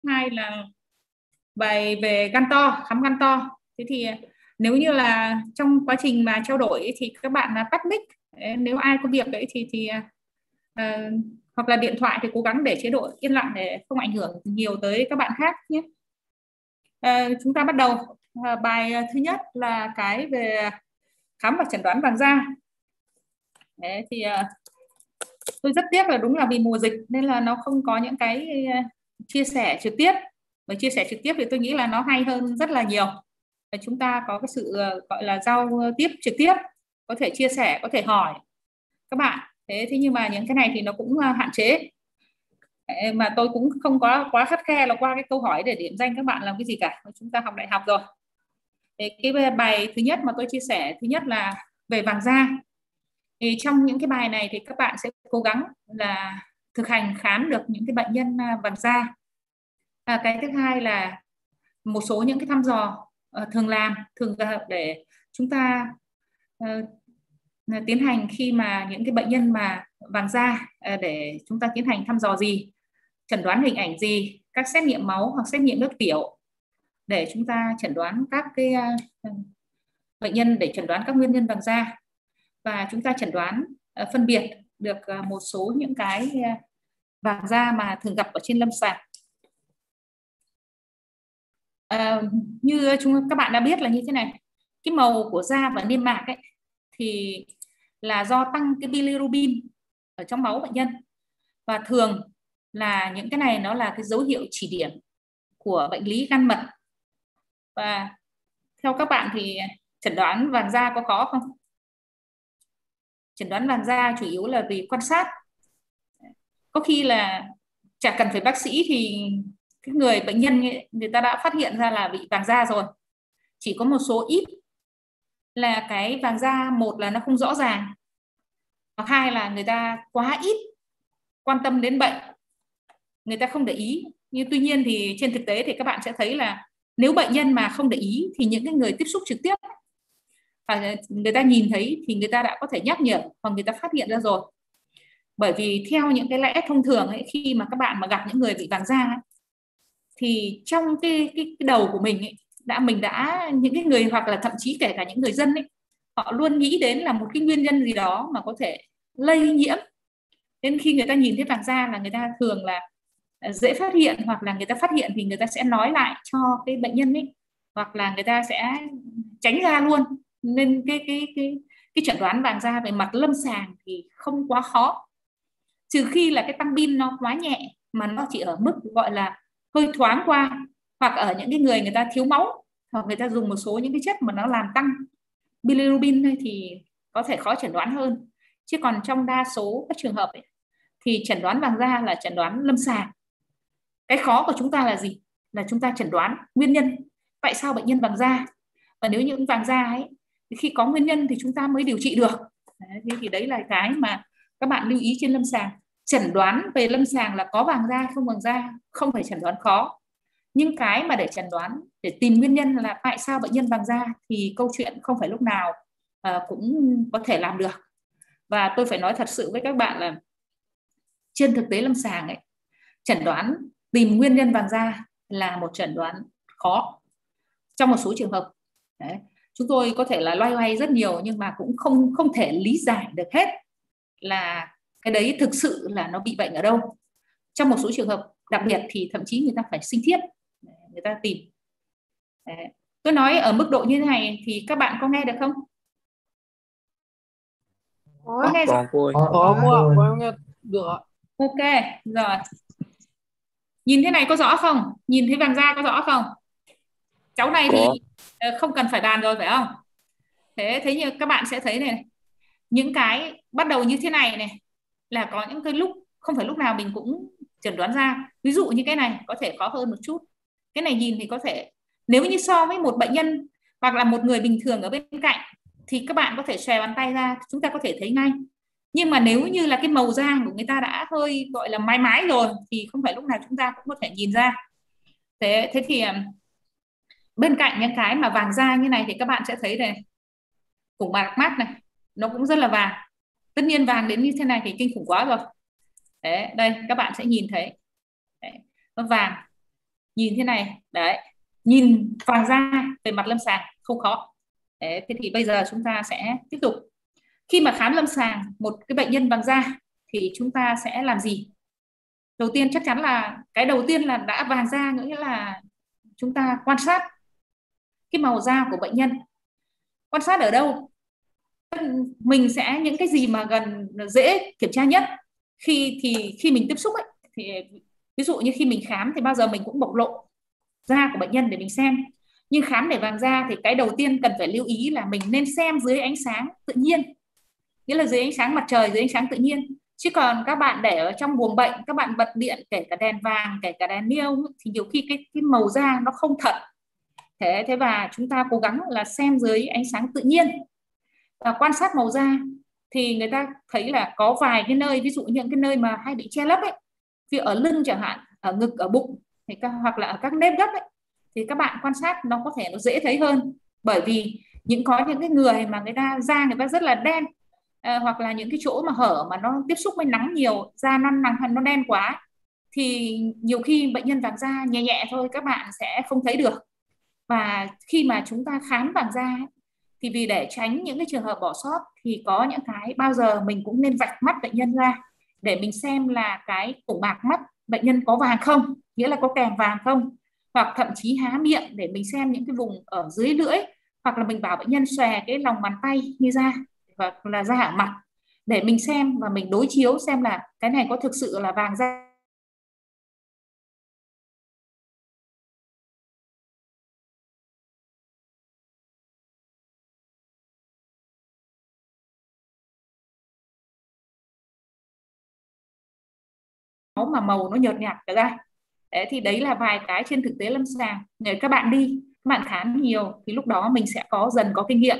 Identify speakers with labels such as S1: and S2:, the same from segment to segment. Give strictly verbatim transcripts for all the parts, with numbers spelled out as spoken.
S1: Hai là bài về gan to, khám gan to. Thế thì nếu như là trong quá trình mà trao đổi ấy, thì các bạn là tắt mic. Đấy, nếu ai có việc đấy thì thì ờ, hoặc là điện thoại thì cố gắng để chế độ yên lặng để không ảnh hưởng nhiều tới các bạn khác nhé. Ờ, chúng ta bắt đầu. Ờ, bài thứ nhất là cái về khám và chẩn đoán vàng da. Đấy, thì ờ, tôi rất tiếc là đúng là vì mùa dịch nên là nó không có những cái ờ, chia sẻ trực tiếp. Và chia sẻ trực tiếp thì tôi nghĩ là nó hay hơn rất là nhiều. Và chúng ta có cái sự ờ, gọi là giao tiếp trực tiếp, có thể chia sẻ, có thể hỏi các bạn. Thế thế nhưng mà những cái này thì nó cũng ờ, hạn chế. Thế mà tôi cũng không có quá khắt khe là qua cái câu hỏi để điểm danh các bạn làm cái gì cả. Chúng ta học đại học rồi. Thế cái bài thứ nhất mà tôi chia sẻ thứ nhất là về vàng da. Thì trong những cái bài này thì các bạn sẽ cố gắng là thực hành khám được những cái bệnh nhân à, vàng da. À, cái thứ hai là một số những cái thăm dò uh, thường làm thường để chúng ta uh, tiến hành khi mà những cái bệnh nhân mà vàng da uh, để chúng ta tiến hành thăm dò gì, chẩn đoán hình ảnh gì, các xét nghiệm máu hoặc xét nghiệm nước tiểu để chúng ta chẩn đoán các cái uh, bệnh nhân để chẩn đoán các nguyên nhân vàng da, và chúng ta chẩn đoán uh, phân biệt được uh, một số những cái uh, vàng da mà thường gặp ở trên lâm sàng. À, như chúng các bạn đã biết là như thế này, cái màu của da và niêm mạc ấy thì là do tăng cái bilirubin ở trong máu bệnh nhân, và thường là những cái này nó là cái dấu hiệu chỉ điểm của bệnh lý gan mật. Và theo các bạn thì chẩn đoán vàng da có khó không? Chẩn đoán vàng da chủ yếu là vì quan sát, có khi là chả cần phải bác sĩ thì cái người bệnh nhân ấy, người ta đã phát hiện ra là bị vàng da rồi. Chỉ có một số ít là cái vàng da, một là nó không rõ ràng, hoặc hai là người ta quá ít quan tâm đến bệnh, người ta không để ý. Nhưng tuy nhiên thì trên thực tế thì các bạn sẽ thấy là nếu bệnh nhân mà không để ý thì những cái người tiếp xúc trực tiếp và người ta nhìn thấy thì người ta đã có thể nhắc nhở hoặc người ta phát hiện ra rồi. Bởi vì theo những cái lẽ thông thường ấy, khi mà các bạn mà gặp những người bị vàng da ấy, thì trong cái, cái, cái đầu của mình ấy, đã mình đã những cái người hoặc là thậm chí kể cả những người dân ấy, họ luôn nghĩ đến là một cái nguyên nhân gì đó mà có thể lây nhiễm. Nên khi người ta nhìn thấy vàng da là người ta thường là dễ phát hiện, hoặc là người ta phát hiện thì người ta sẽ nói lại cho cái bệnh nhân ấy, hoặc là người ta sẽ tránh ra luôn. Nên cái cái cái cái chẩn đoán vàng da về mặt lâm sàng thì không quá khó, trừ khi là cái tăng pin nó quá nhẹ mà nó chỉ ở mức gọi là hơi thoáng qua, hoặc ở những cái người người ta thiếu máu, hoặc người ta dùng một số những cái chất mà nó làm tăng bilirubin thì có thể khó chẩn đoán hơn. Chứ còn trong đa số các trường hợp ấy, thì chẩn đoán vàng da là chẩn đoán lâm sàng. Cái khó của chúng ta là gì? Là chúng ta chẩn đoán nguyên nhân tại sao bệnh nhân vàng da, và nếu như vàng da ấy thì khi có nguyên nhân thì chúng ta mới điều trị được. Đấy, thì đấy là cái mà các bạn lưu ý trên lâm sàng. Chẩn đoán về lâm sàng là có vàng da không vàng da không phải chẩn đoán khó, nhưng cái mà để chẩn đoán để tìm nguyên nhân là tại sao bệnh nhân vàng da thì câu chuyện không phải lúc nào uh, cũng có thể làm được. Và tôi phải nói thật sự với các bạn là trên thực tế lâm sàng ấy, chẩn đoán tìm nguyên nhân vàng da là một chẩn đoán khó trong một số trường hợp. Đấy. Chúng tôi có thể là loay hoay rất nhiều nhưng mà cũng không không thể lý giải được hết là cái đấy thực sự là nó bị bệnh ở đâu. Trong một số trường hợp đặc biệt thì thậm chí người ta phải sinh thiết người ta tìm. Đấy. Tôi nói ở mức độ như thế này thì các bạn có nghe được không? Có
S2: Có
S1: nghe rõ?
S2: còn cô ơi.
S3: Có cô ạ, cô em nghe được ạ.
S1: Ok, rồi. Nhìn thế này có rõ không? Nhìn thấy vàng da có rõ không? Cháu này
S2: Có.
S1: thì không cần phải bàn rồi phải không? Thế thế như các bạn sẽ thấy này, những cái bắt đầu như thế này này là có những cái lúc không phải lúc nào mình cũng chẩn đoán ra. Ví dụ như cái này có thể khó hơn một chút. Cái này nhìn thì có thể, nếu như so với một bệnh nhân hoặc là một người bình thường ở bên cạnh thì các bạn có thể xòe bàn tay ra, chúng ta có thể thấy ngay. Nhưng mà nếu như là cái màu da của người ta đã hơi gọi là mái mái rồi thì không phải lúc nào chúng ta cũng có thể nhìn ra. Thế thế thì bên cạnh những cái mà vàng da như này thì các bạn sẽ thấy này, củng bạc mắt này, nó cũng rất là vàng. Tất nhiên vàng đến như thế này thì kinh khủng quá rồi. Đấy, đây các bạn sẽ nhìn thấy. Đấy, nó vàng. nhìn thế này đấy, nhìn vàng da về mặt lâm sàng không khó. Đấy, thế thì bây giờ chúng ta sẽ tiếp tục. Khi mà khám lâm sàng một cái bệnh nhân vàng da thì chúng ta sẽ làm gì? Đầu tiên chắc chắn là cái đầu tiên là đã vàng da, nghĩa là chúng ta quan sát cái màu da của bệnh nhân. Quan sát ở đâu? Mình sẽ những cái gì mà gần dễ kiểm tra nhất khi thì khi mình tiếp xúc ấy, thì ví dụ như khi mình khám thì bao giờ mình cũng bộc lộ da của bệnh nhân để mình xem. Nhưng khám để vàng da thì cái đầu tiên cần phải lưu ý là mình nên xem dưới ánh sáng tự nhiên, nghĩa là dưới ánh sáng mặt trời, dưới ánh sáng tự nhiên. Chứ còn các bạn để ở trong buồng bệnh, các bạn bật điện kể cả đèn vàng, kể cả đèn niêu thì nhiều khi cái cái màu da nó không thật. Thế thế và chúng ta cố gắng là xem dưới ánh sáng tự nhiên và quan sát màu da. Thì người ta thấy là có vài cái nơi, ví dụ những cái nơi mà hay bị che lấp ấy, ví dụ ở lưng chẳng hạn, ở ngực, ở bụng thì các, hoặc là ở các nếp gấp ấy, thì các bạn quan sát nó có thể nó dễ thấy hơn. Bởi vì những có những cái người mà người ta da người ta rất là đen, à, hoặc là những cái chỗ mà hở mà nó tiếp xúc với nắng nhiều, da năn nắng nó đen quá, thì nhiều khi bệnh nhân vàng da nhẹ nhẹ thôi các bạn sẽ không thấy được. Và khi mà chúng ta khám vàng da ấy, thì vì để tránh những cái trường hợp bỏ sót thì có những cái bao giờ mình cũng nên vạch mắt bệnh nhân ra để mình xem là cái cổ mạc mắt bệnh nhân có vàng không, nghĩa là có kèm vàng không, hoặc thậm chí há miệng để mình xem những cái vùng ở dưới lưỡi, hoặc là mình bảo bệnh nhân xòe cái lòng bàn tay như ra, hoặc là da ở mặt, để mình xem và mình đối chiếu xem là cái này có thực sự là vàng da máu mà màu nó nhợt nhạt cả ra. Đấy, thì đấy là vài cái trên thực tế lâm sàng. Nếu các bạn đi, các bạn khám nhiều thì lúc đó mình sẽ có dần có kinh nghiệm.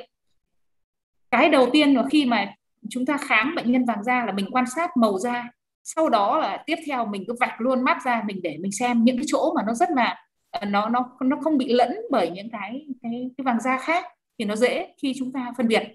S1: Cái đầu tiên là khi mà chúng ta khám bệnh nhân vàng da là mình quan sát màu da. Sau đó là tiếp theo mình cứ vạch luôn mắt ra mình để mình xem những cái chỗ mà nó rất là nó nó nó không bị lẫn bởi những cái cái, cái vàng da khác thì nó dễ khi chúng ta phân biệt.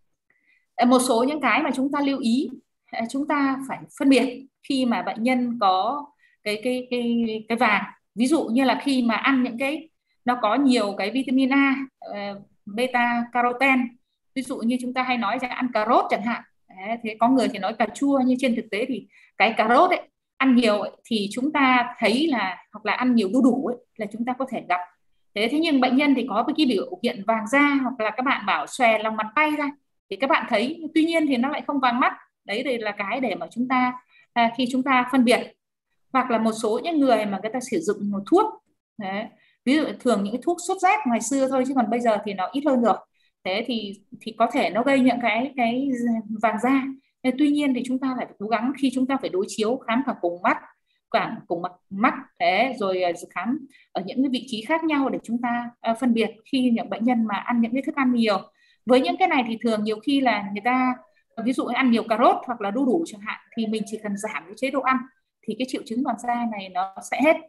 S1: Một số những cái mà chúng ta lưu ý, chúng ta phải phân biệt khi mà bệnh nhân có cái cái cái cái vàng, ví dụ như là khi mà ăn những cái nó có nhiều cái vitamin A, uh, beta carotene, ví dụ như chúng ta hay nói rằng ăn cà rốt chẳng hạn. Đấy, thế có người thì nói cà chua, nhưng trên thực tế thì cái cà rốt ấy ăn nhiều ấy, thì chúng ta thấy là, hoặc là ăn nhiều đu đủ ấy, là chúng ta có thể gặp. Thế thế nhưng bệnh nhân thì có cái biểu hiện vàng da, hoặc là các bạn bảo xòe lòng bàn tay ra thì các bạn thấy, tuy nhiên thì nó lại không vàng mắt. Đấy đây là cái để mà chúng ta à, khi chúng ta phân biệt. Hoặc là một số những người mà người ta sử dụng một thuốc. Đấy, ví dụ thường những cái thuốc sốt rét ngày xưa thôi, chứ còn bây giờ thì nó ít hơn rồi. Thế thì thì có thể nó gây những cái cái vàng da. Thế tuy nhiên thì chúng ta phải cố gắng khi chúng ta phải đối chiếu khám cả cùng mắt, cả cùng mặt mắt, thế rồi khám ở những cái vị trí khác nhau để chúng ta uh, phân biệt khi những bệnh nhân mà ăn những cái thức ăn nhiều. Với những cái này thì thường nhiều khi là người ta ví dụ ăn nhiều cà rốt hoặc là đu đủ chẳng hạn, thì mình chỉ cần giảm cái chế độ ăn thì cái triệu chứng vàng da này nó sẽ hết.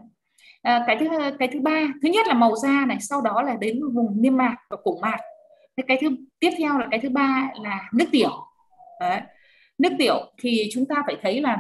S1: À, cái thứ cái thứ ba, thứ nhất là màu da này, sau đó là đến vùng niêm mạc và cổ mạc. Cái thứ tiếp theo là cái thứ ba là nước tiểu. Đấy. Nước tiểu thì chúng ta phải thấy là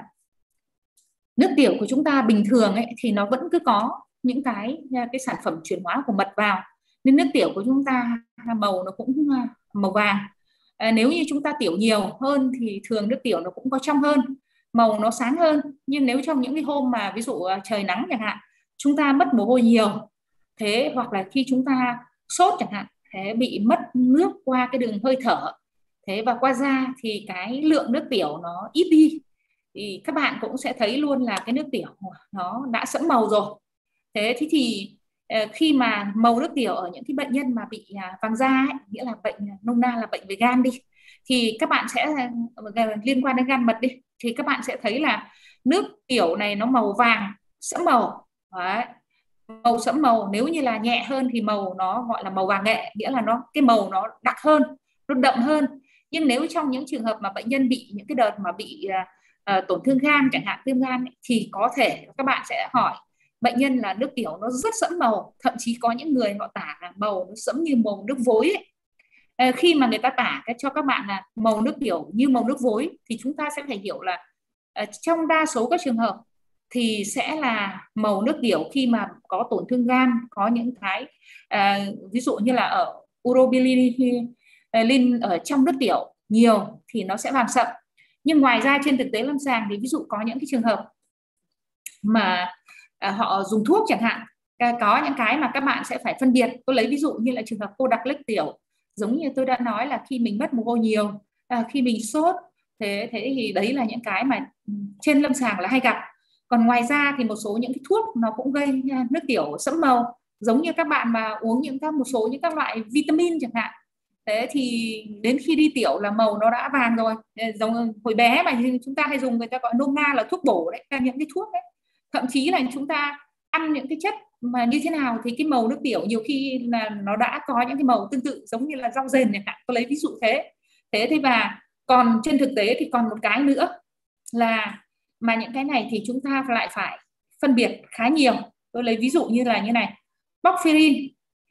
S1: nước tiểu của chúng ta bình thường ấy thì nó vẫn cứ có những cái cái sản phẩm chuyển hóa của mật vào, nên nước tiểu của chúng ta màu nó cũng màu vàng. À, nếu như chúng ta tiểu nhiều hơn thì thường nước tiểu nó cũng có trong hơn, màu nó sáng hơn. Nhưng nếu trong những cái hôm mà ví dụ trời nắng chẳng hạn, chúng ta mất mồ hôi nhiều, thế hoặc là khi chúng ta sốt chẳng hạn, thế bị mất nước qua cái đường hơi thở, thế và qua da thì cái lượng nước tiểu nó ít đi, thì các bạn cũng sẽ thấy luôn là cái nước tiểu nó đã sẫm màu rồi. Thế thì, thì khi mà màu nước tiểu ở những cái bệnh nhân mà bị vàng da ấy, nghĩa là bệnh nôm na là bệnh về gan đi, thì các bạn sẽ liên quan đến gan mật đi, thì các bạn sẽ thấy là nước tiểu này nó màu vàng sẫm màu. Đấy. Màu sẫm màu, nếu như là nhẹ hơn thì màu nó gọi là màu vàng nghệ, nghĩa là nó cái màu nó đặc hơn, nó đậm hơn. Nhưng nếu trong những trường hợp mà bệnh nhân bị những cái đợt mà bị uh, tổn thương gan chẳng hạn, viêm gan ấy, thì có thể các bạn sẽ hỏi bệnh nhân là nước tiểu nó rất sẫm màu, thậm chí có những người họ tả là màu nó sẫm như màu nước vối ấy. À, khi mà người ta tả cho các bạn là màu nước tiểu như màu nước vối thì chúng ta sẽ phải hiểu là uh, trong đa số các trường hợp thì sẽ là màu nước tiểu khi mà có tổn thương gan, có những cái à, ví dụ như là ở urobilin ở trong nước tiểu nhiều thì nó sẽ vàng sậm. Nhưng ngoài ra trên thực tế lâm sàng thì ví dụ có những cái trường hợp mà à, họ dùng thuốc chẳng hạn, có những cái mà các bạn sẽ phải phân biệt. Tôi lấy ví dụ như là trường hợp cô đặc lếch tiểu, giống như tôi đã nói là khi mình mất mồ hôi nhiều, à, khi mình sốt, thế thế thì đấy là những cái mà trên lâm sàng là hay gặp. Còn ngoài ra thì một số những cái thuốc nó cũng gây nước tiểu sẫm màu, giống như các bạn mà uống những các một số những các loại vitamin chẳng hạn, thế thì đến khi đi tiểu là màu nó đã vàng rồi. Giống hồi bé mà chúng ta hay dùng, người ta gọi nôm na là thuốc bổ đấy, là những cái thuốc đấy. Thậm chí là chúng ta ăn những cái chất mà như thế nào thì cái màu nước tiểu nhiều khi là nó đã có những cái màu tương tự, giống như là rau dền chẳng hạn, tôi lấy ví dụ thế. Thế thì và còn trên thực tế thì còn một cái nữa là mà những cái này thì chúng ta lại phải phân biệt khá nhiều. Tôi lấy ví dụ như là như này, porphyrin.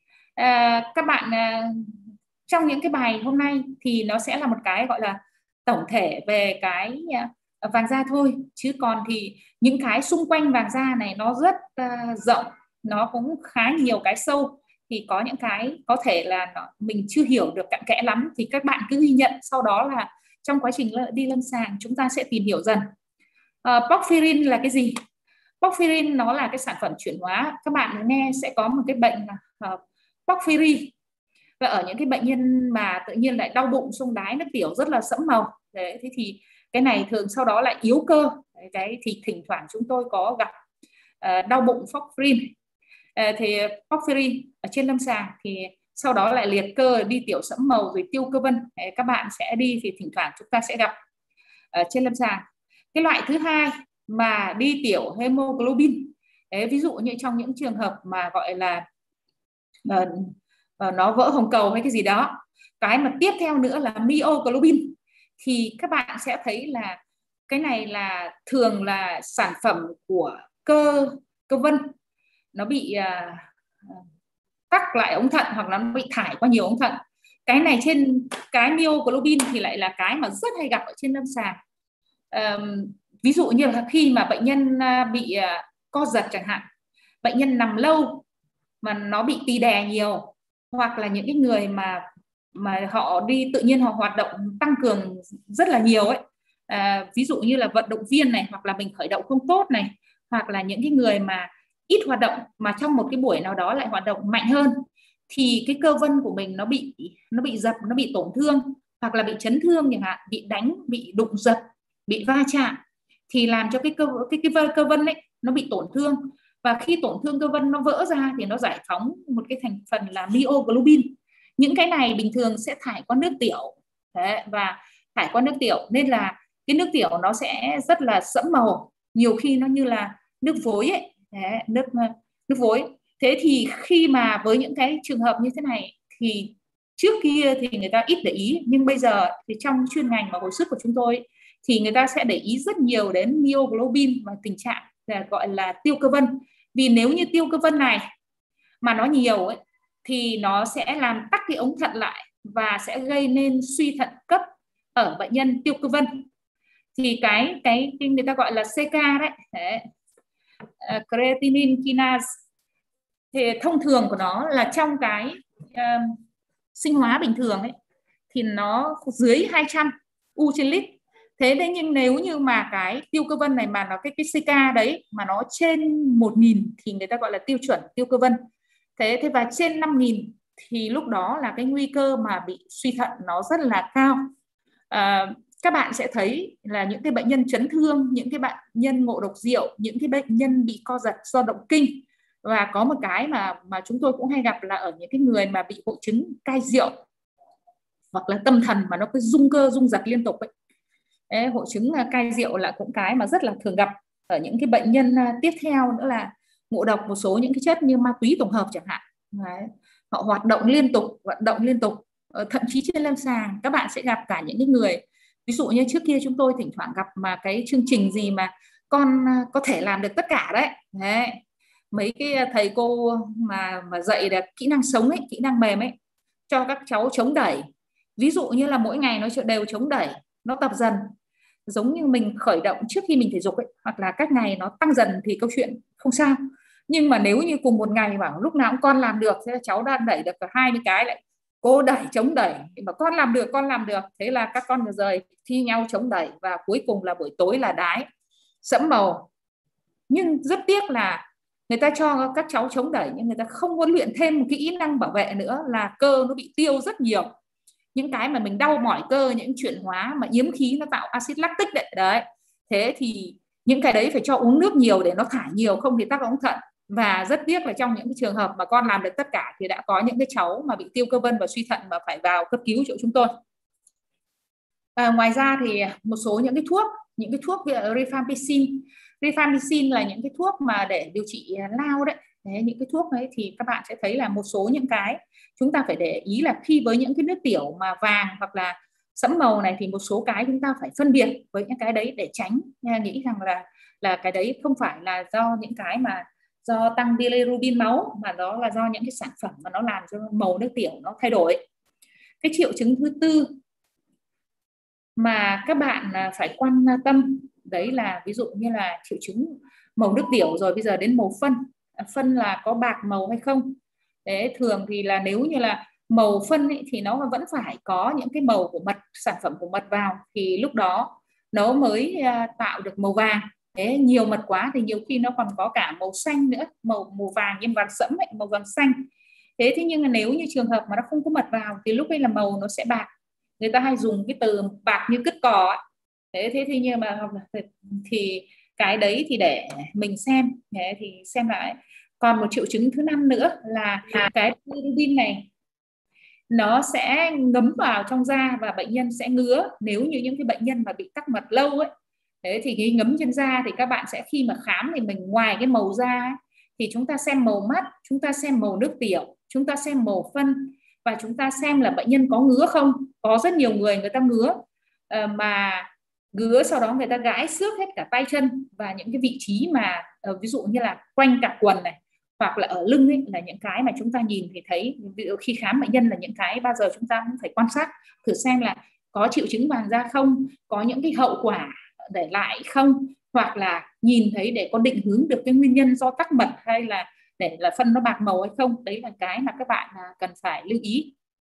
S1: À, các bạn à, trong những cái bài hôm nay thì nó sẽ là một cái gọi là tổng thể về cái uh, vàng da thôi, chứ còn thì những cái xung quanh vàng da này nó rất uh, rộng, nó cũng khá nhiều cái sâu, thì có những cái có thể là nó, mình chưa hiểu được cặn kẽ lắm, thì các bạn cứ ghi nhận, sau đó là trong quá trình đi lâm sàng chúng ta sẽ tìm hiểu dần. uh, porphyrin là cái gì? Porphyrin nó là cái sản phẩm chuyển hóa. Các bạn nghe sẽ có một cái bệnh là uh, porphyria, và ở những cái bệnh nhân mà tự nhiên lại đau bụng, xung đái nước tiểu rất là sẫm màu. Đấy, thế thì cái này thường sau đó lại yếu cơ. Đấy, cái thì thỉnh thoảng chúng tôi có gặp uh, đau bụng porphyrin. Uh, thì porphyrin ở trên lâm sàng thì sau đó lại liệt cơ, đi tiểu sẫm màu, rồi tiêu cơ vân. Đấy, các bạn sẽ đi thì thỉnh thoảng chúng ta sẽ gặp ở trên lâm sàng. Cái loại thứ hai mà đi tiểu hemoglobin, đấy, ví dụ như trong những trường hợp mà gọi là uh, uh, nó vỡ hồng cầu hay cái gì đó. Cái mà tiếp theo nữa là myoglobin, thì các bạn sẽ thấy là cái này là thường là sản phẩm của cơ cơ vân, nó bị uh, tắc lại ống thận hoặc là nó bị thải qua nhiều ống thận. Cái này trên cái myoglobin thì lại là cái mà rất hay gặp ở trên lâm sàng. Um, ví dụ như là khi mà bệnh nhân bị uh, co giật chẳng hạn, bệnh nhân nằm lâu mà nó bị tì đè nhiều, hoặc là những cái người mà mà họ đi tự nhiên họ hoạt động tăng cường rất là nhiều ấy, à, ví dụ như là vận động viên này, hoặc là mình khởi động không tốt này, hoặc là những cái người mà ít hoạt động mà trong một cái buổi nào đó lại hoạt động mạnh hơn, thì cái cơ vân của mình nó bị nó bị dập, nó bị tổn thương, hoặc là bị chấn thương chẳng hạn, bị đánh, bị đụng giật, bị va chạm, thì làm cho cái cơ cái cái cơ vân ấy nó bị tổn thương. Và khi tổn thương cơ vân nó vỡ ra thì nó giải phóng một cái thành phần là myoglobin. Những cái này bình thường sẽ thải qua nước tiểu. Đấy, và thải qua nước tiểu nên là cái nước tiểu nó sẽ rất là sẫm màu, nhiều khi nó như là nước vối ấy. Đấy, nước nước vối. Thế thì khi mà với những cái trường hợp như thế này thì trước kia thì người ta ít để ý, nhưng bây giờ thì trong chuyên ngành mà hồi sức của chúng tôi thì người ta sẽ để ý rất nhiều đến myoglobin và tình trạng là gọi là tiêu cơ vân. Vì nếu như tiêu cơ vân này mà nó nhiều ấy, thì nó sẽ làm tắc cái ống thận lại và sẽ gây nên suy thận cấp ở bệnh nhân tiêu cơ vân. Thì cái cái, cái người ta gọi là xê ca đấy, đấy. Uh, creatinine kinase, thì thông thường của nó là trong cái uh, sinh hóa bình thường ấy thì nó dưới hai trăm u trên lít. Thế đấy, nhưng nếu như mà cái tiêu cơ vân này mà nó cái cái xê ca đấy mà nó trên một nghìn thì người ta gọi là tiêu chuẩn tiêu cơ vân. Thế thế và trên năm nghìn thì lúc đó là cái nguy cơ mà bị suy thận nó rất là cao. À, các bạn sẽ thấy là những cái bệnh nhân chấn thương, những cái bệnh nhân ngộ độc rượu, những cái bệnh nhân bị co giật do động kinh, và có một cái mà mà chúng tôi cũng hay gặp là ở những cái người mà bị hội chứng cai rượu hoặc là tâm thần mà nó cứ rung cơ rung giật liên tục ấy. Đấy, hội chứng cai rượu là cũng cái mà rất là thường gặp ở những cái bệnh nhân. Tiếp theo nữa là ngộ độc một số những cái chất như ma túy tổng hợp chẳng hạn. Đấy, họ hoạt động liên tục, vận động liên tục. Thậm chí trên lâm sàng các bạn sẽ gặp cả những cái người, ví dụ như trước kia chúng tôi thỉnh thoảng gặp mà cái chương trình gì mà con có thể làm được tất cả đấy. Đấy, mấy cái thầy cô mà mà dạy được kỹ năng sống ấy, kỹ năng mềm ấy, cho các cháu chống đẩy. Ví dụ như là mỗi ngày nó đều chống đẩy, nó tập dần. giống như mình khởi động trước khi mình thể dục ấy, hoặc là các ngày nó tăng dần thì câu chuyện không sao. Nhưng mà nếu như cùng một ngày bảo lúc nào cũng con làm được, thế là cháu đang đẩy được cả hai mươi cái, lại cô đẩy chống đẩy mà con làm được con làm được, thế là các con rời thi nhau chống đẩy, và cuối cùng là buổi tối là đái sẫm màu. Nhưng rất tiếc là người ta cho các cháu chống đẩy nhưng người ta không có luyện thêm một cái kỹ năng bảo vệ nữa, là cơ nó bị tiêu rất nhiều. Những cái mà mình đau mỏi cơ, những chuyển hóa mà yếm khí nó tạo axit lactic đấy, đấy. Thế thì những cái đấy phải cho uống nước nhiều để nó thải nhiều, không thì tắc ống thận. Và rất tiếc là trong những cái trường hợp mà con làm được tất cả thì đã có những cái cháu mà bị tiêu cơ vân và suy thận mà phải vào cấp cứu chỗ chúng tôi. À, ngoài ra thì một số những cái thuốc, những cái thuốc rifampicin, rifampicin là những cái thuốc mà để điều trị lao đấy. Đấy, những cái thuốc ấy thì các bạn sẽ thấy là một số những cái chúng ta phải để ý là khi với những cái nước tiểu mà vàng hoặc là sẫm màu này thì một số cái chúng ta phải phân biệt với những cái đấy để tránh. Nha, nghĩ rằng là là cái đấy không phải là do những cái mà do tăng bilirubin máu, mà đó là do những cái sản phẩm mà nó làm cho màu nước tiểu nó thay đổi. Cái triệu chứng thứ tư mà các bạn phải quan tâm đấy là ví dụ như là triệu chứng màu nước tiểu, rồi bây giờ đến màu phân. Phân là có bạc màu hay không. Đấy, thường thì là nếu như là màu phân ấy, thì nó vẫn phải có những cái màu của mật, sản phẩm của mật vào thì lúc đó nó mới tạo được màu vàng. Thế nhiều mật quá thì nhiều khi nó còn có cả màu xanh nữa, màu màu vàng nhưng vàng sẫm ấy, màu vàng xanh. Thế thế nhưng mà nếu như trường hợp mà nó không có mật vào thì lúc ấy là màu nó sẽ bạc. Người ta hay dùng cái từ bạc như cứt cò ấy. Thế thế thì nhưng mà thì cái đấy thì để mình xem. Thế thì xem lại. Còn một triệu chứng thứ năm nữa là cái bilirubin này nó sẽ ngấm vào trong da và bệnh nhân sẽ ngứa. Nếu như những cái bệnh nhân mà bị tắc mật lâu ấy, thế thì cái ngấm trên da thì các bạn sẽ khi mà khám thì mình ngoài cái màu da ấy, thì chúng ta xem màu mắt, chúng ta xem màu nước tiểu, chúng ta xem màu phân, và chúng ta xem là bệnh nhân có ngứa không. Có rất nhiều người người ta ngứa mà ngứa sau đó người ta gãi xước hết cả tay chân, và những cái vị trí mà ví dụ như là quanh cả quần này hoặc là ở lưng ấy, là những cái mà chúng ta nhìn thì thấy khi khám bệnh nhân là những cái bao giờ chúng ta cũng phải quan sát thử xem là có triệu chứng vàng da không, có những cái hậu quả để lại không, hoặc là nhìn thấy để có định hướng được cái nguyên nhân do tắc mật hay là để là phân nó bạc màu hay không. Đấy là cái mà các bạn cần phải lưu ý.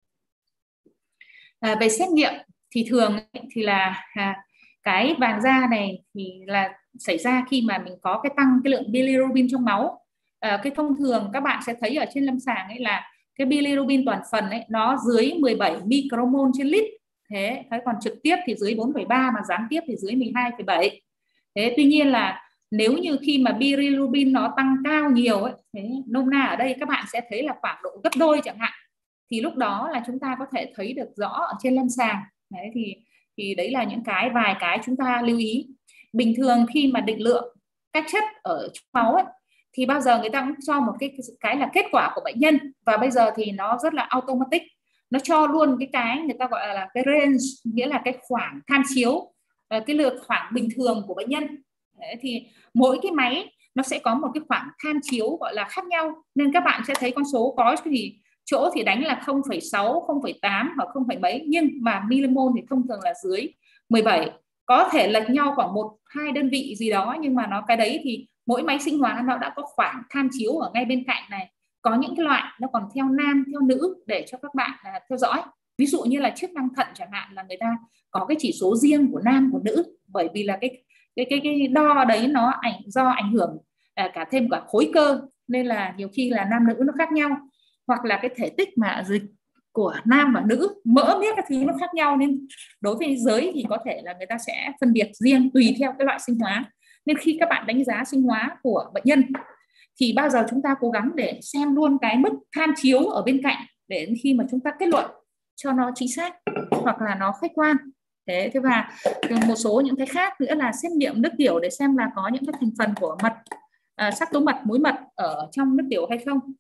S1: À, về xét nghiệm thì thường thì là à, cái vàng da này thì là xảy ra khi mà mình có cái tăng cái lượng bilirubin trong máu. À, cái thông thường các bạn sẽ thấy ở trên lâm sàng ấy là cái bilirubin toàn phần ấy nó dưới mười bảy micromol trên lít. Thế còn trực tiếp thì dưới bốn phẩy ba, mà gián tiếp thì dưới mười hai phẩy bảy. Thế tuy nhiên là nếu như khi mà bilirubin nó tăng cao nhiều ấy, thế nôm na ở đây các bạn sẽ thấy là khoảng độ gấp đôi chẳng hạn, thì lúc đó là chúng ta có thể thấy được rõ ở trên lâm sàng. Đấy thì thì đấy là những cái vài cái chúng ta lưu ý. Bình thường khi mà định lượng các chất ở trong máu ấy, thì bao giờ người ta cũng cho một cái cái là kết quả của bệnh nhân, và bây giờ thì nó rất là automatic, nó cho luôn cái cái người ta gọi là cái range, nghĩa là cái khoảng tham chiếu, cái lượt khoảng bình thường của bệnh nhân. Đấy, thì mỗi cái máy nó sẽ có một cái khoảng tham chiếu gọi là khác nhau, nên các bạn sẽ thấy con số có thì chỗ thì đánh là không phẩy sáu, không phẩy tám hoặc không phẩy mấy, nhưng mà milimol thì thông thường là dưới mười bảy, có thể lệch nhau khoảng một hai đơn vị gì đó, nhưng mà nó cái đấy thì mỗi máy sinh hóa nó đã có khoảng tham chiếu ở ngay bên cạnh này. Có những cái loại nó còn theo nam theo nữ để cho các bạn uh, theo dõi. Ví dụ như là chức năng thận chẳng hạn, là người ta có cái chỉ số riêng của nam của nữ, bởi vì là cái cái cái, cái đo đấy nó ảnh do ảnh hưởng uh, cả thêm cả khối cơ, nên là nhiều khi là nam nữ nó khác nhau, hoặc là cái thể tích mà dịch của nam và nữ, mỡ miếc các thứ nó khác nhau, nên đối với giới thì có thể là người ta sẽ phân biệt riêng tùy theo cái loại sinh hóa. Nên khi các bạn đánh giá sinh hóa của bệnh nhân thì bao giờ chúng ta cố gắng để xem luôn cái mức tham chiếu ở bên cạnh, để khi mà chúng ta kết luận cho nó chính xác hoặc là nó khách quan. Thế, thế và một số những cái khác nữa là xét nghiệm nước tiểu để xem là có những cái thành phần của mật, à, sắc tố mật, muối mật ở trong nước tiểu hay không.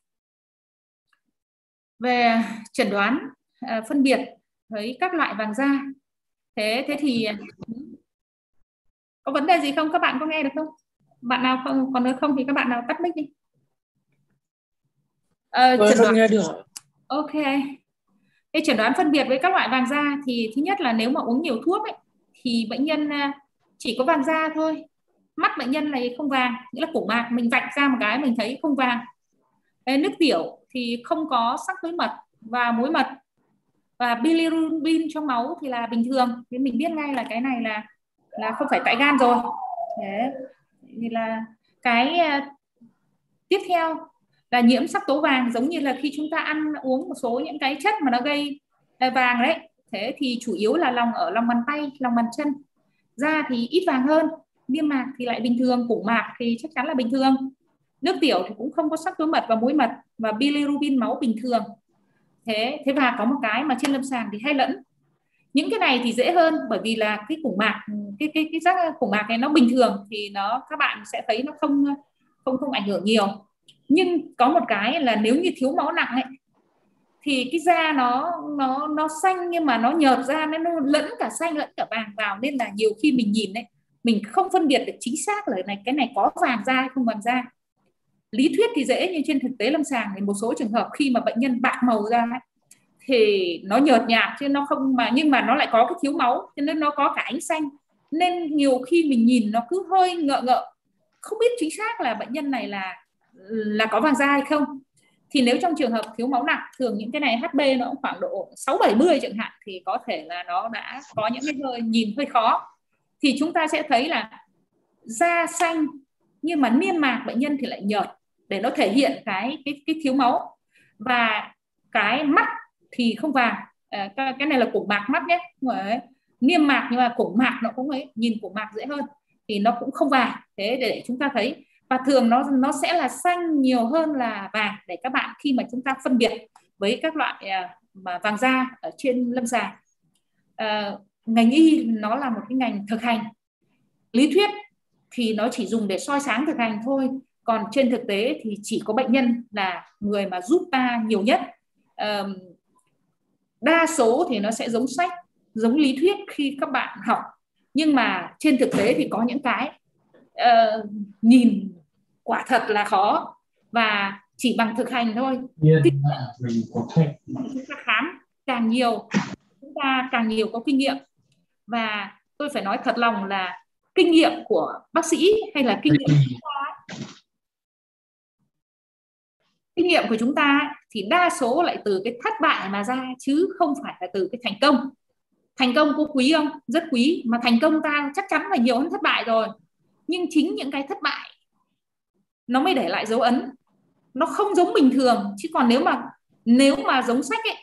S1: Về chẩn đoán à, phân biệt với các loại vàng da. Thế thế thì có vấn đề gì không? Các bạn có nghe được không? Bạn nào không, còn nếu không thì các bạn nào tắt mic đi. À,
S3: Tôi
S1: chẩn đoán
S3: nghe được.
S1: Ok. Cái chẩn đoán phân biệt với các loại vàng da thì thứ nhất là nếu mà uống nhiều thuốc ấy, thì bệnh nhân chỉ có vàng da thôi. Mắt bệnh nhân này không vàng, nghĩa là cổ mạc mình vạch ra một cái mình thấy không vàng. Cái nước tiểu thì không có sắc với mật và muối mật, và bilirubin trong máu thì là bình thường, thì mình biết ngay là cái này là là không phải tại gan rồi. Thế thì là cái uh, tiếp theo là nhiễm sắc tố vàng, giống như là khi chúng ta ăn uống một số những cái chất mà nó gây uh, vàng đấy. Thế thì chủ yếu là lòng ở lòng bàn tay, lòng bàn chân. Da thì ít vàng hơn, niêm mạc thì lại bình thường, cổ mạc thì chắc chắn là bình thường. Nước tiểu thì cũng không có sắc tố mật và muối mật, và bilirubin máu bình thường. Thế thế và có một cái mà trên lâm sàng thì hay lẫn. Những cái này thì dễ hơn, bởi vì là cái cổ mạc, cái cái cái giác cổ mạc này nó bình thường thì nó các bạn sẽ thấy nó không không không ảnh hưởng nhiều. Nhưng có một cái là nếu như thiếu máu nặng ấy, thì cái da nó nó nó xanh nhưng mà nó nhợt ra, nó lẫn cả xanh lẫn cả vàng vào, nên là nhiều khi mình nhìn đấy mình không phân biệt được chính xác là này cái này có vàng da hay không vàng da. Lý thuyết thì dễ, nhưng trên thực tế lâm sàng thì một số trường hợp khi mà bệnh nhân bạc màu da ấy, thì nó nhợt nhạt chứ nó không, mà nhưng mà nó lại có cái thiếu máu cho nên nó có cả ánh xanh, nên nhiều khi mình nhìn nó cứ hơi ngợ ngợ, không biết chính xác là bệnh nhân này là là có vàng da hay không. Thì nếu trong trường hợp thiếu máu nặng, thường những cái này hát bê nó cũng khoảng độ sáu bảy mươi chẳng hạn, thì có thể là nó đã có những cái hơi nhìn hơi khó. Thì chúng ta sẽ thấy là da xanh nhưng mà niêm mạc bệnh nhân thì lại nhợt, để nó thể hiện cái cái cái thiếu máu. Và cái mắt thì không vàng, à, cái này là cổ mạc mắt nhé, niêm mạc nhưng mà cổ mạc nó cũng ấy, nhìn cổ mạc dễ hơn, thì nó cũng không vàng. Thế để chúng ta thấy, và thường nó nó sẽ là xanh nhiều hơn là vàng, để các bạn khi mà chúng ta phân biệt với các loại mà vàng da ở trên lâm sàng. À, ngành y nó là một cái ngành thực hành, lý thuyết thì nó chỉ dùng để soi sáng thực hành thôi, còn trên thực tế thì chỉ có bệnh nhân là người mà giúp ta nhiều nhất. À, đa số thì nó sẽ giống sách, giống lý thuyết khi các bạn học, nhưng mà trên thực tế thì có những cái uh, nhìn quả thật là khó, và chỉ bằng thực hành thôi.
S2: Yeah,
S1: chúng ta khám càng nhiều, chúng ta càng nhiều có kinh nghiệm. Và tôi phải nói thật lòng là kinh nghiệm của bác sĩ hay là kinh nghiệm của chúng ta, kinh nghiệm của chúng ta thì đa số lại từ cái thất bại mà ra, chứ không phải là từ cái thành công. Thành công có quý không? Rất quý, mà thành công ta chắc chắn là nhiều hơn thất bại rồi. Nhưng chính những cái thất bại nó mới để lại dấu ấn, nó không giống bình thường. Chứ còn nếu mà nếu mà giống sách ấy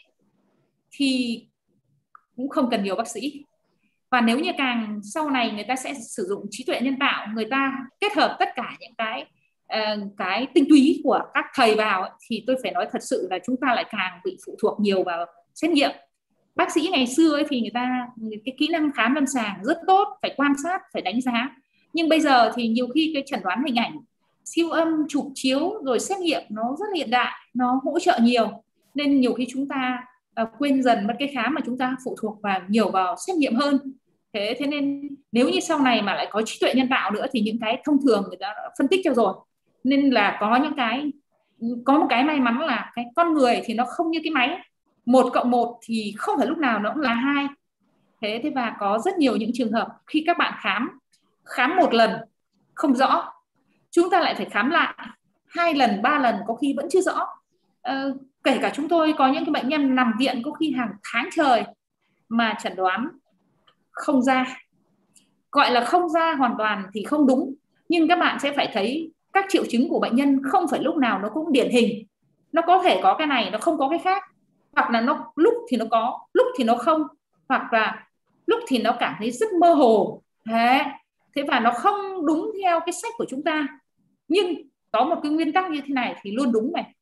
S1: thì cũng không cần nhiều bác sĩ. Và nếu như càng sau này người ta sẽ sử dụng trí tuệ nhân tạo, người ta kết hợp tất cả những cái uh, cái tinh túy của các thầy vào ấy, thì tôi phải nói thật sự là chúng ta lại càng bị phụ thuộc nhiều vào xét nghiệm. Bác sĩ ngày xưa ấy thì người ta cái kỹ năng khám lâm sàng rất tốt, phải quan sát, phải đánh giá. Nhưng bây giờ thì nhiều khi cái chẩn đoán hình ảnh, siêu âm, chụp chiếu rồi xét nghiệm nó rất hiện đại, nó hỗ trợ nhiều, nên nhiều khi chúng ta uh, quên dần mất cái khám, mà chúng ta phụ thuộc vào nhiều vào xét nghiệm hơn. Thế thế nên nếu như sau này mà lại có trí tuệ nhân tạo nữa thì những cái thông thường người ta đã phân tích cho rồi. Nên là có những cái có một cái may mắn là cái con người thì nó không như cái máy, một cộng một thì không phải lúc nào nó cũng là hai. Thế thế và có rất nhiều những trường hợp khi các bạn khám khám một lần không rõ, chúng ta lại phải khám lại hai lần, ba lần, có khi vẫn chưa rõ. Ờ, kể cả chúng tôi có những cái bệnh nhân nằm viện có khi hàng tháng trời mà chẩn đoán không ra. Gọi là không ra hoàn toàn thì không đúng, nhưng các bạn sẽ phải thấy các triệu chứng của bệnh nhân không phải lúc nào nó cũng điển hình. Nó có thể có cái này, nó không có cái khác, hoặc là nó lúc thì nó có, lúc thì nó không, hoặc là lúc thì nó cảm thấy rất mơ hồ. Thế, thế và nó không đúng theo cái sách của chúng ta. Nhưng có một cái nguyên tắc như thế này thì luôn đúng này.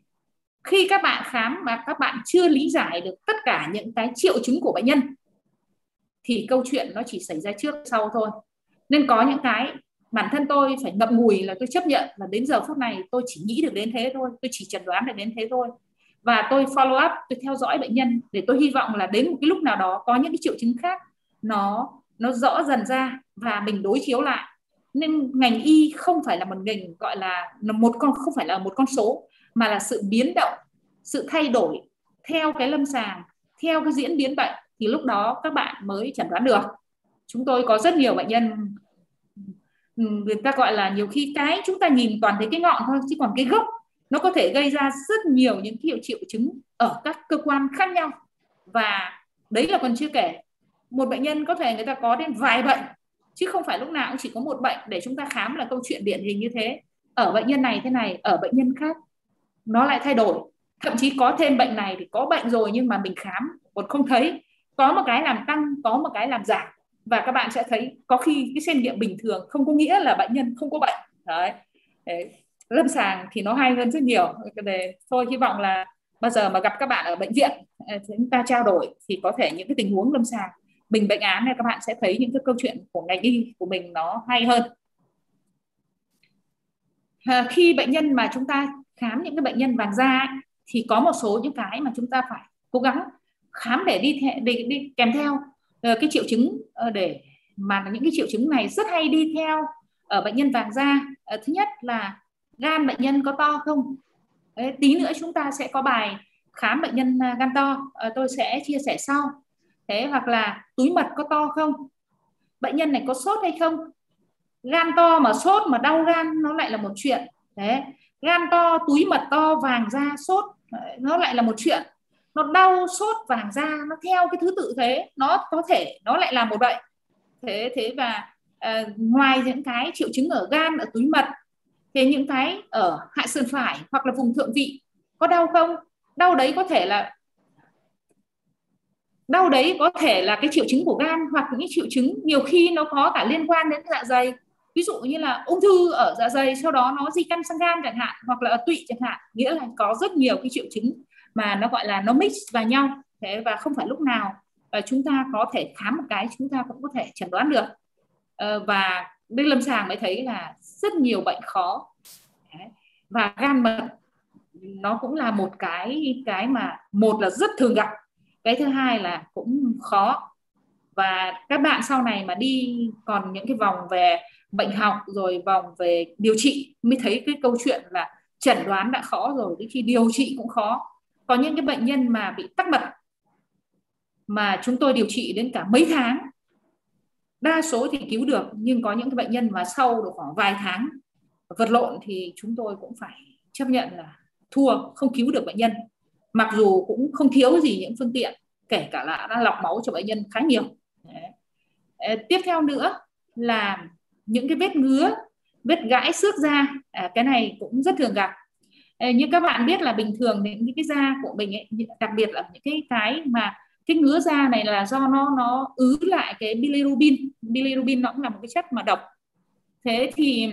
S1: Khi các bạn khám mà các bạn chưa lý giải được tất cả những cái triệu chứng của bệnh nhân thì câu chuyện nó chỉ xảy ra trước sau thôi. Nên có những cái bản thân tôi phải ngậm ngùi là tôi chấp nhận là đến giờ phút này tôi chỉ nghĩ được đến thế thôi, tôi chỉ chẩn đoán được đến thế thôi. Và tôi follow up, tôi theo dõi bệnh nhân để tôi hy vọng là đến một cái lúc nào đó có những cái triệu chứng khác nó nó rõ dần ra và mình đối chiếu lại. Nên ngành y không phải là một ngành gọi là một con không phải là một con số, mà là sự biến động, sự thay đổi theo cái lâm sàng, theo cái diễn biến bệnh, thì lúc đó các bạn mới chẩn đoán được. chúng tôi có rất nhiều bệnh nhân, người ta gọi là nhiều khi cái chúng ta nhìn toàn thấy cái ngọn thôi, chứ còn cái gốc nó có thể gây ra rất nhiều những cái triệu chứng ở các cơ quan khác nhau. Và đấy là còn chưa kể, một bệnh nhân có thể người ta có đến vài bệnh, chứ không phải lúc nào cũng chỉ có một bệnh để chúng ta khám là câu chuyện điển hình như thế. Ở bệnh nhân này thế này, ở bệnh nhân khác nó lại thay đổi, thậm chí có thêm bệnh này thì có bệnh rồi nhưng mà mình khám còn không thấy, có một cái làm tăng, có một cái làm giảm. Và các bạn sẽ thấy có khi cái xét nghiệm bình thường không có nghĩa là bệnh nhân không có bệnh. Đấy. Đấy. Lâm sàng thì nó hay hơn rất nhiều. Để, thôi hy vọng là bao giờ mà gặp các bạn ở bệnh viện chúng ta trao đổi thì có thể những cái tình huống lâm sàng mình bệnh án này các bạn sẽ thấy những cái câu chuyện của ngành y của mình nó hay hơn. À, khi bệnh nhân mà chúng ta khám những cái bệnh nhân vàng da thì có một số những cái mà chúng ta phải cố gắng khám để đi, đi, đi kèm theo cái triệu chứng, để mà những cái triệu chứng này rất hay đi theo ở bệnh nhân vàng da. Thứ nhất là gan bệnh nhân có to không. Đấy, tí nữa chúng ta sẽ có bài khám bệnh nhân gan to, tôi sẽ chia sẻ sau. Thế hoặc là túi mật có to không, bệnh nhân này có sốt hay không. Gan to mà sốt mà đau gan nó lại là một chuyện. Đấy, gan to, túi mật to, vàng da, sốt nó lại là một chuyện. Nó đau, sốt, vàng da nó theo cái thứ tự thế, nó có thể nó lại là một bệnh. Thế thế và à, ngoài những cái triệu chứng ở gan, ở túi mật, thì những cái ở hạ sườn phải hoặc là vùng thượng vị có đau không? Đau đấy có thể là đau đấy có thể là cái triệu chứng của gan, hoặc những triệu chứng nhiều khi nó có cả liên quan đến dạ dày. Ví dụ như là ung thư ở dạ dày sau đó nó di căn sang gan chẳng hạn, hoặc là ở tụy chẳng hạn. Nghĩa là có rất nhiều cái triệu chứng mà nó gọi là nó mix vào nhau. Thế và không phải lúc nào và chúng ta có thể khám một cái chúng ta cũng có thể chẩn đoán được. Và bên lâm sàng mới thấy là rất nhiều bệnh khó. Và gan mật nó cũng là một cái cái mà một là rất thường gặp, cái thứ hai là cũng khó. Và các bạn sau này mà đi còn những cái vòng về bệnh học rồi vòng về điều trị mới thấy cái câu chuyện là chẩn đoán đã khó rồi, đến khi điều trị cũng khó. Có những cái bệnh nhân mà bị tắc mật mà chúng tôi điều trị đến cả mấy tháng, đa số thì cứu được, nhưng có những cái bệnh nhân mà sau được khoảng vài tháng vật lộn thì chúng tôi cũng phải chấp nhận là thua, không cứu được bệnh nhân, mặc dù cũng không thiếu gì những phương tiện, kể cả là đã lọc máu cho bệnh nhân khá nhiều. Đấy. Tiếp theo nữa là những cái vết ngứa, vết gãi xước da, à, cái này cũng rất thường gặp. À, như các bạn biết là bình thường những cái da của mình ấy, đặc biệt là những cái cái mà cái ngứa da này là do nó nó ứ lại cái bilirubin. Bilirubin nó cũng là một cái chất mà độc. Thế thì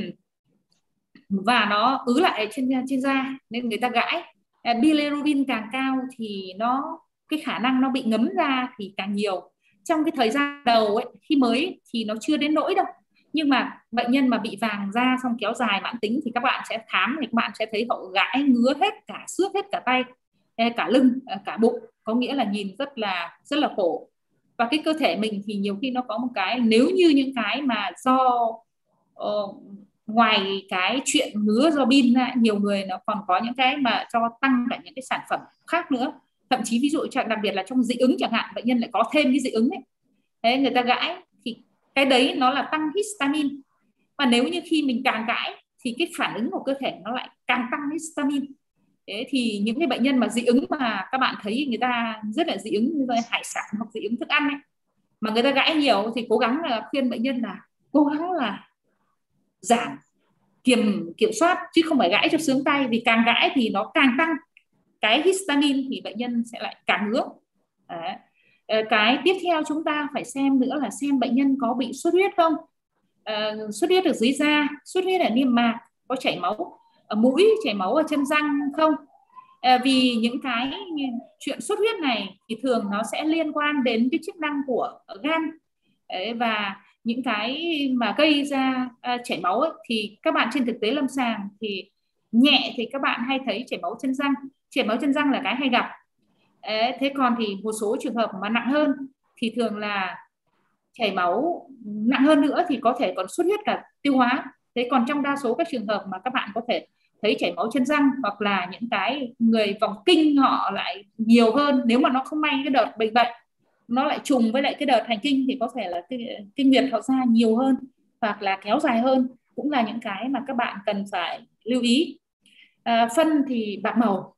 S1: và nó ứ lại trên trên da nên người ta gãi. À, bilirubin càng cao thì nó cái khả năng nó bị ngấm da thì càng nhiều. Trong cái thời gian đầu ấy, khi mới thì nó chưa đến nỗi đâu, nhưng mà bệnh nhân mà bị vàng da xong kéo dài mãn tính thì các bạn sẽ khám thì các bạn sẽ thấy họ gãi ngứa hết cả xước, hết cả tay, cả lưng, cả bụng, có nghĩa là nhìn rất là rất là khổ. Và cái cơ thể mình thì nhiều khi nó có một cái, nếu như những cái mà do uh, ngoài cái chuyện ngứa do pin ra, nhiều người nó còn có những cái mà cho tăng cả những cái sản phẩm khác nữa, thậm chí ví dụ đặc biệt là trong dị ứng chẳng hạn, bệnh nhân lại có thêm cái dị ứng ấy, thế người ta gãi thì cái đấy nó là tăng histamine. Và nếu như khi mình càng gãi thì cái phản ứng của cơ thể nó lại càng tăng histamine. Thế thì những cái bệnh nhân mà dị ứng mà các bạn thấy người ta rất là dị ứng như hải sản hoặc dị ứng thức ăn ấy, mà người ta gãi nhiều thì cố gắng là khuyên bệnh nhân là cố gắng là giảm, kiểm kiểm soát, chứ không phải gãi cho sướng tay, vì càng gãi thì nó càng tăng cái histamine thì bệnh nhân sẽ lại càng ngứa. Đấy. Cái tiếp theo chúng ta phải xem nữa là xem bệnh nhân có bị xuất huyết không. À, xuất huyết ở dưới da, xuất huyết ở niêm mạc, có chảy máu ở mũi, chảy máu ở chân răng không. À, vì những cái chuyện xuất huyết này thì thường nó sẽ liên quan đến cái chức năng của gan. Đấy, và những cái mà gây ra uh, chảy máu ấy, thì các bạn trên thực tế lâm sàng thì nhẹ thì các bạn hay thấy chảy máu chân răng. Chảy máu chân răng là cái hay gặp. Đấy, thế còn thì một số trường hợp mà nặng hơn thì thường là chảy máu nặng hơn nữa thì có thể còn xuất huyết cả tiêu hóa. Thế còn trong đa số các trường hợp mà các bạn có thể thấy chảy máu chân răng, hoặc là những cái người vòng kinh họ lại nhiều hơn nếu mà nó không may cái đợt bệnh bệnh nó lại trùng với lại cái đợt hành kinh thì có thể là cái, kinh nguyệt họ ra nhiều hơn hoặc là kéo dài hơn, cũng là những cái mà các bạn cần phải lưu ý. À, phân thì bạc màu.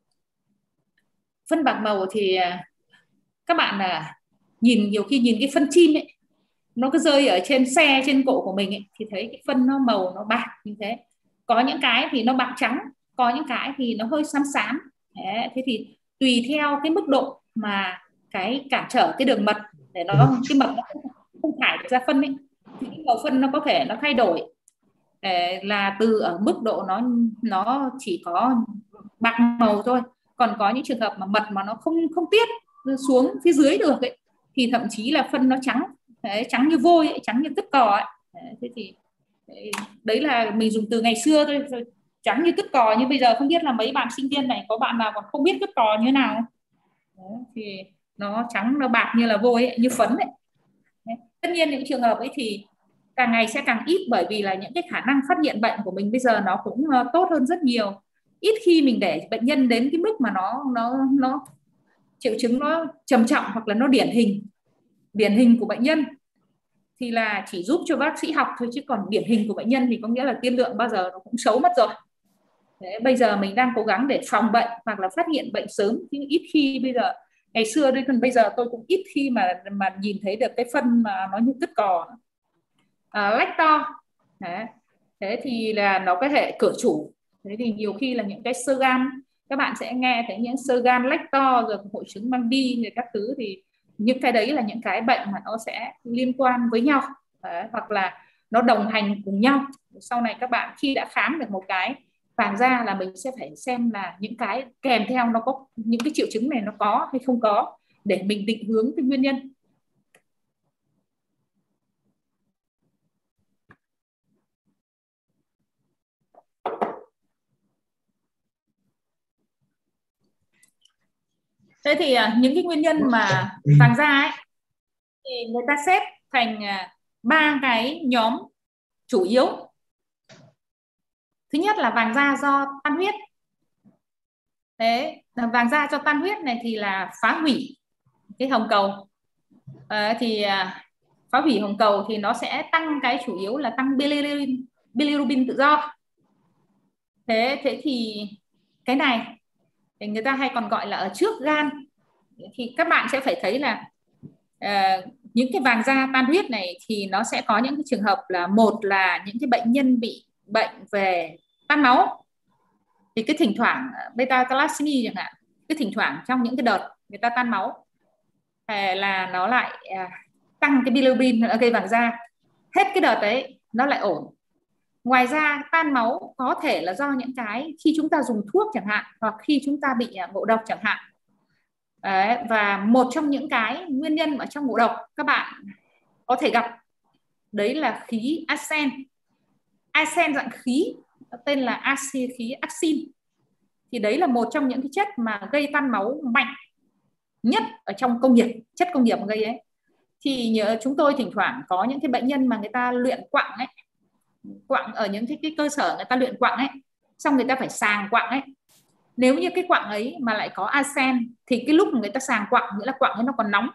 S1: Phân bạc màu thì các bạn là nhìn nhiều khi nhìn cái phân chim ấy, nó cứ rơi ở trên xe trên cổ của mình ấy, thì thấy cái phân nó màu nó bạc như thế. Có những cái thì nó bạc trắng, có những cái thì nó hơi xám xám. Đấy, thế thì tùy theo cái mức độ mà cái cản trở cái đường mật để nó cái mật nó không thải được ra phân ấy, thì cái màu phân nó có thể nó thay đổi. Để là từ ở mức độ nó nó chỉ có bạc màu thôi, còn có những trường hợp mà mật mà nó không không tiết xuống phía dưới được ấy, thì thậm chí là phân nó trắng. Đấy, trắng như vôi ấy, trắng như cứt cò ấy. Đấy, thế thì đấy là mình dùng từ ngày xưa thôi, rồi trắng như cứt cò, nhưng bây giờ không biết là mấy bạn sinh viên này có bạn nào còn không biết cứt cò như thế nào. Đấy, thì nó trắng nó bạc như là vôi ấy, như phấn ấy. Đấy. Tất nhiên những trường hợp ấy thì càng ngày sẽ càng ít, bởi vì là những cái khả năng phát hiện bệnh của mình bây giờ nó cũng uh, tốt hơn rất nhiều. Ít khi mình để bệnh nhân đến cái mức mà nó nó nó triệu chứng nó trầm trọng hoặc là nó điển hình. Điển hình của bệnh nhân thì là chỉ giúp cho bác sĩ học thôi, chứ còn điển hình của bệnh nhân thì có nghĩa là tiên lượng bao giờ nó cũng xấu mất rồi. Thế bây giờ mình đang cố gắng để phòng bệnh hoặc là phát hiện bệnh sớm, chứ ít khi bây giờ, ngày xưa đây còn bây giờ tôi cũng ít khi mà mà nhìn thấy được cái phân mà nó như cứt cò. À, lách to. Đấy. Thế thì là nó có hệ cửa chủ. Thế thì nhiều khi là những cái xơ gan, các bạn sẽ nghe thấy những xơ gan lách to rồi hội chứng mang đi rồi các thứ, thì những cái đấy là những cái bệnh mà nó sẽ liên quan với nhau. Đấy. Hoặc là nó đồng hành cùng nhau. Sau này các bạn khi đã khám được một cái vàng da là mình sẽ phải xem là những cái kèm theo nó có những cái triệu chứng này nó có hay không có, để mình định hướng cái nguyên nhân. Thế thì những cái nguyên nhân mà vàng da ấy thì người ta xếp thành ba cái nhóm chủ yếu. Thứ nhất là vàng da do tan huyết. Thế vàng da do tan huyết này thì là phá hủy cái hồng cầu. À, thì phá hủy hồng cầu thì nó sẽ tăng cái chủ yếu là tăng bilirubin, bilirubin tự do. Thế thế thì cái này thì người ta hay còn gọi là ở trước gan. Thì các bạn sẽ phải thấy là uh, những cái vàng da tan huyết này thì nó sẽ có những cái trường hợp là, một là những cái bệnh nhân bị bệnh về tan máu, thì cái thỉnh thoảng beta thalassemia chẳng hạn, cái thỉnh thoảng trong những cái đợt người ta tan máu là nó lại uh, tăng cái bilirubin nó gây vàng da. Hết cái đợt đấy nó lại ổn. Ngoài ra tan máu có thể là do những cái khi chúng ta dùng thuốc chẳng hạn, hoặc khi chúng ta bị ngộ độc chẳng hạn. Đấy, và một trong những cái nguyên nhân ở trong ngộ độc các bạn có thể gặp đấy là khí arsen. Arsen dạng khí tên là axit khí arsen. Thì đấy là một trong những cái chất mà gây tan máu mạnh nhất ở trong công nghiệp, chất công nghiệp mà gây ấy. Thì nhớ chúng tôi thỉnh thoảng có những cái bệnh nhân mà người ta luyện quặng ấy, quặng ở những cái, cái cơ sở người ta luyện quặng ấy, xong người ta phải sàng quặng ấy. Nếu như cái quặng ấy mà lại có arsen thì cái lúc người ta sàng quặng, nghĩa là quặng ấy nó còn nóng,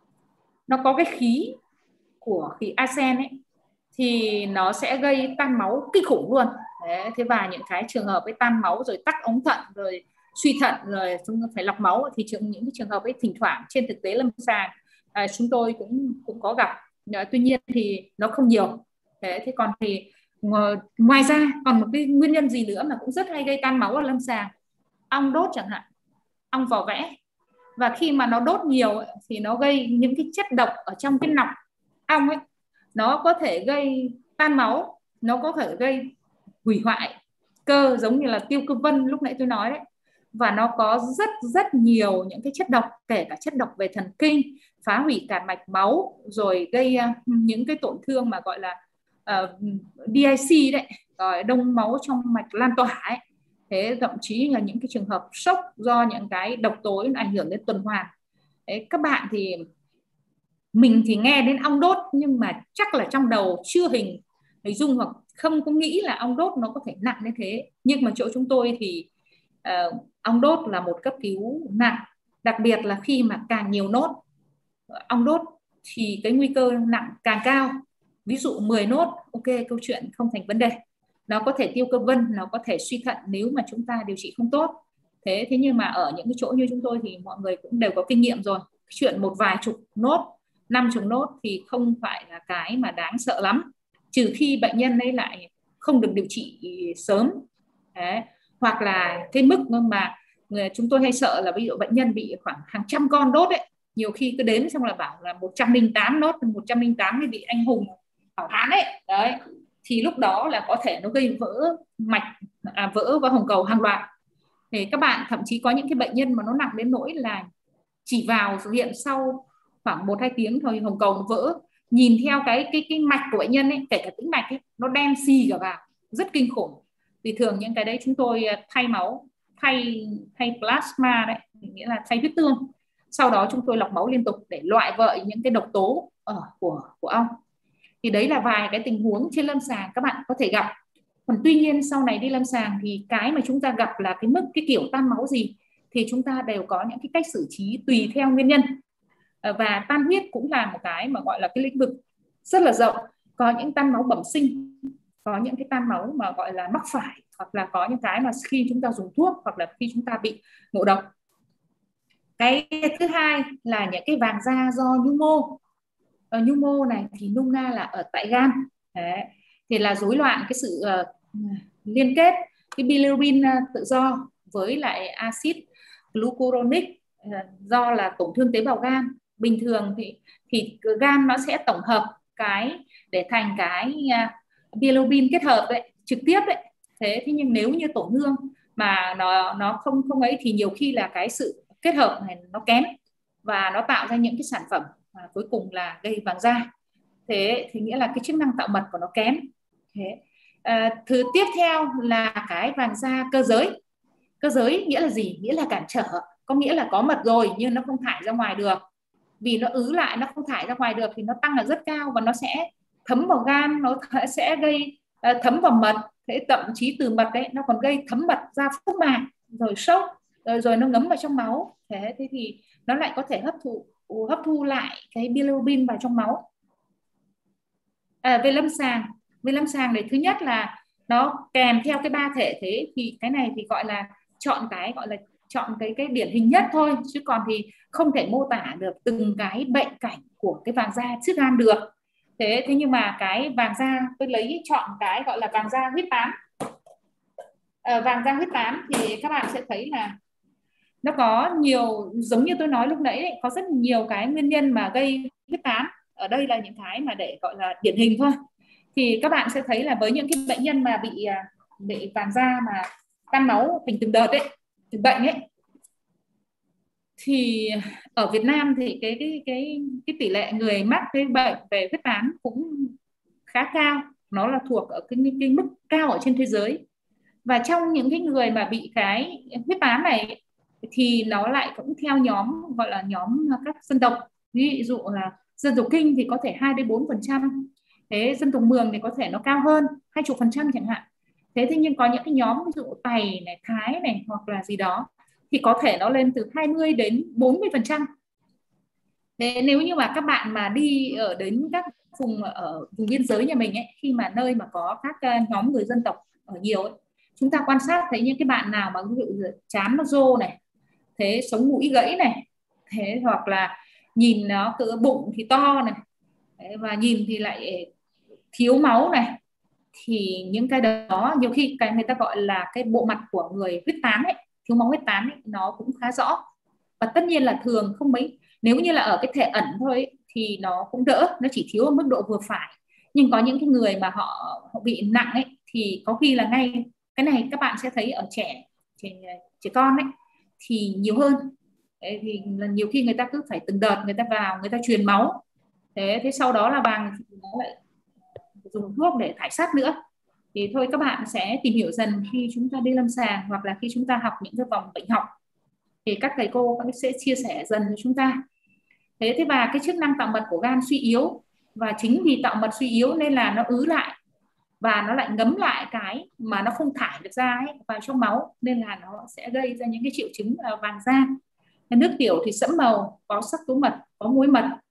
S1: nó có cái khí của khí arsen ấy, thì nó sẽ gây tan máu kinh khủng luôn. Đấy, thế và những cái trường hợp ấy tan máu rồi tắc ống thận rồi suy thận rồi chúng phải lọc máu, thì những cái trường hợp ấy thỉnh thoảng trên thực tế lâm sàng à, chúng tôi cũng cũng có gặp. À, tuy nhiên thì nó không nhiều. Thế, thế còn thì ngoài ra còn một cái nguyên nhân gì nữa mà cũng rất hay gây tan máu ở lâm sàng, ong đốt chẳng hạn, ong vỏ vẽ. Và khi mà nó đốt nhiều ấy, thì nó gây những cái chất độc ở trong cái nọc ong ấy, nó có thể gây tan máu, nó có thể gây hủy hoại cơ giống như là tiêu cơ vân lúc nãy tôi nói đấy. Và nó có rất rất nhiều những cái chất độc, kể cả chất độc về thần kinh, phá hủy cả mạch máu, rồi gây uh, những cái tổn thương mà gọi là uh, đê i xê đấy, rồi đông máu trong mạch lan tỏa ấy. Thế thậm chí là những cái trường hợp sốc do những cái độc tố ảnh hưởng đến tuần hoàn. Đấy, các bạn thì mình thì nghe đến ong đốt nhưng mà chắc là trong đầu chưa hình hình dung hoặc không có nghĩ là ong đốt nó có thể nặng như thế. Nhưng mà chỗ chúng tôi thì uh, ong đốt là một cấp cứu nặng, đặc biệt là khi mà càng nhiều nốt. ong đốt thì cái nguy cơ nặng càng cao. Ví dụ mười nốt, ok, câu chuyện không thành vấn đề. Nó có thể tiêu cơ vân, nó có thể suy thận nếu mà chúng ta điều trị không tốt. Thế thế nhưng mà ở những cái chỗ như chúng tôi thì mọi người cũng đều có kinh nghiệm rồi. Chuyện một vài chục nốt, năm chục nốt thì không phải là cái mà đáng sợ lắm. Trừ khi bệnh nhân ấy lại không được điều trị sớm. Đấy. Hoặc là cái mức mà chúng tôi hay sợ là ví dụ bệnh nhân bị khoảng hàng trăm con đốt ấy, nhiều khi cứ đếm xong là bảo là một trăm lẻ tám nốt, một trăm lẻ tám cái vị anh hùng hảo hán ấy, đấy, thì lúc đó là có thể nó gây vỡ mạch, à, vỡ và hồng cầu hàng loạt. Thì các bạn thậm chí có những cái bệnh nhân mà nó nặng đến nỗi là chỉ vào viện sau khoảng một hai tiếng thôi hồng cầu nó vỡ. Nhìn theo cái cái cái mạch của bệnh nhân ấy, kể cả tĩnh mạch ấy, nó đen xì cả vào, rất kinh khủng. Thì thường những cái đấy chúng tôi thay máu, thay thay plasma đấy, nghĩa là thay huyết tương. Sau đó chúng tôi lọc máu liên tục để loại vợi những cái độc tố ở của của ong. Thì đấy là vài cái tình huống trên lâm sàng các bạn có thể gặp. Còn tuy nhiên sau này đi lâm sàng thì cái mà chúng ta gặp là cái mức, cái kiểu tan máu gì thì chúng ta đều có những cái cách xử trí tùy theo nguyên nhân. Và tan huyết cũng là một cái mà gọi là cái lĩnh vực rất là rộng. Có những tan máu bẩm sinh, có những cái tan máu mà gọi là mắc phải, hoặc là có những cái mà khi chúng ta dùng thuốc, hoặc là khi chúng ta bị ngộ độc. Cái thứ hai là những cái vàng da do nhu mô. Ở nhu mô này thì nôm na là ở tại gan. Đấy. Thì là rối loạn cái sự uh, liên kết cái bilirubin uh, tự do với lại axit glucuronic uh, do là tổn thương tế bào gan. Bình thường thì thì gan nó sẽ tổng hợp cái để thành cái uh, bilirubin kết hợp đấy, trực tiếp đấy. Thế thế nhưng nếu như tổn thương mà nó nó không không ấy thì nhiều khi là cái sự kết hợp này nó kém và nó tạo ra những cái sản phẩm và cuối cùng là gây vàng da. Thế thì nghĩa là cái chức năng tạo mật của nó kém. Thế à, thứ tiếp theo là cái vàng da cơ giới. Cơ giới nghĩa là gì? Nghĩa là cản trở, có nghĩa là có mật rồi nhưng nó không thải ra ngoài được, vì nó ứ lại, nó không thải ra ngoài được thì nó tăng là rất cao và nó sẽ thấm vào gan, nó sẽ gây uh, thấm vào mật. Thế thậm chí từ mật đấy nó còn gây thấm mật ra phúc mạc, rồi sốc, rồi rồi nó ngấm vào trong máu. Thế thế thì nó lại có thể hấp thụ hấp thu lại cái bilirubin vào trong máu. À, về lâm sàng, về lâm sàng này thứ nhất là nó kèm theo cái ba thể, thế thì cái này thì gọi là chọn cái gọi là chọn cái cái điển hình nhất thôi, chứ còn thì không thể mô tả được từng cái bệnh cảnh của cái vàng da trước gan được. Thế thế nhưng mà cái vàng da tôi lấy chọn cái gọi là vàng da huyết tán. À, vàng da huyết tán thì các bạn sẽ thấy là nó có nhiều, giống như tôi nói lúc nãy ấy, có rất nhiều cái nguyên nhân mà gây huyết tán. Ở đây là những cái mà để gọi là điển hình thôi. Thì các bạn sẽ thấy là với những cái bệnh nhân mà bị bị vàng da mà tan máu thành từng đợt ấy, từng bệnh ấy, thì ở Việt Nam thì cái cái cái cái tỷ lệ người mắc cái bệnh về huyết tán cũng khá cao, nó là thuộc ở cái cái mức cao ở trên thế giới. Và trong những cái người mà bị cái huyết tán này thì nó lại cũng theo nhóm gọi là nhóm các dân tộc. Ví dụ là dân tộc Kinh thì có thể hai đến bốn phần trăm, thế dân tộc Mường thì có thể nó cao hơn hai mươi phần trăm chẳng hạn. Thế thế nhưng có những cái nhóm ví dụ Tày này, Thái này hoặc là gì đó thì có thể nó lên từ hai mươi đến bốn mươi phần trăm. Thế nếu như mà các bạn mà đi ở đến các vùng ở vùng biên giới nhà mình ấy, khi mà nơi mà có các nhóm người dân tộc ở nhiều ấy, chúng ta quan sát thấy những cái bạn nào mà ví dụ trán nó rô này, thế sống mũi gãy này, thế hoặc là nhìn nó cỡ bụng thì to này, thế, và nhìn thì lại thiếu máu này, thì những cái đó nhiều khi cái người ta gọi là cái bộ mặt của người huyết tán ấy, thiếu máu huyết tán ấy, nó cũng khá rõ. Và tất nhiên là thường không mấy, nếu như là ở cái thể ẩn thôi ấy, thì nó cũng đỡ, nó chỉ thiếu ở mức độ vừa phải. Nhưng có những cái người mà họ, họ bị nặng ấy thì có khi là ngay cái này các bạn sẽ thấy ở trẻ trẻ, trẻ con ấy thì nhiều hơn. Đấy, thì là nhiều khi người ta cứ phải từng đợt người ta vào, người ta truyền máu, thế thế sau đó là bằng nó lại dùng thuốc để thải sát nữa. Thì thôi các bạn sẽ tìm hiểu dần khi chúng ta đi lâm sàng hoặc là khi chúng ta học những cái vòng bệnh học thì các thầy cô các sẽ chia sẻ dần với chúng ta. Thế thế và cái chức năng tạo mật của gan suy yếu, và chính vì tạo mật suy yếu nên là nó ứ lại và nó lại ngấm lại cái mà nó không thải được ra ấy, vào trong máu, nên là nó sẽ gây ra những cái triệu chứng vàng da. Nước tiểu thì sẫm màu, có sắc tố mật, có muối mật,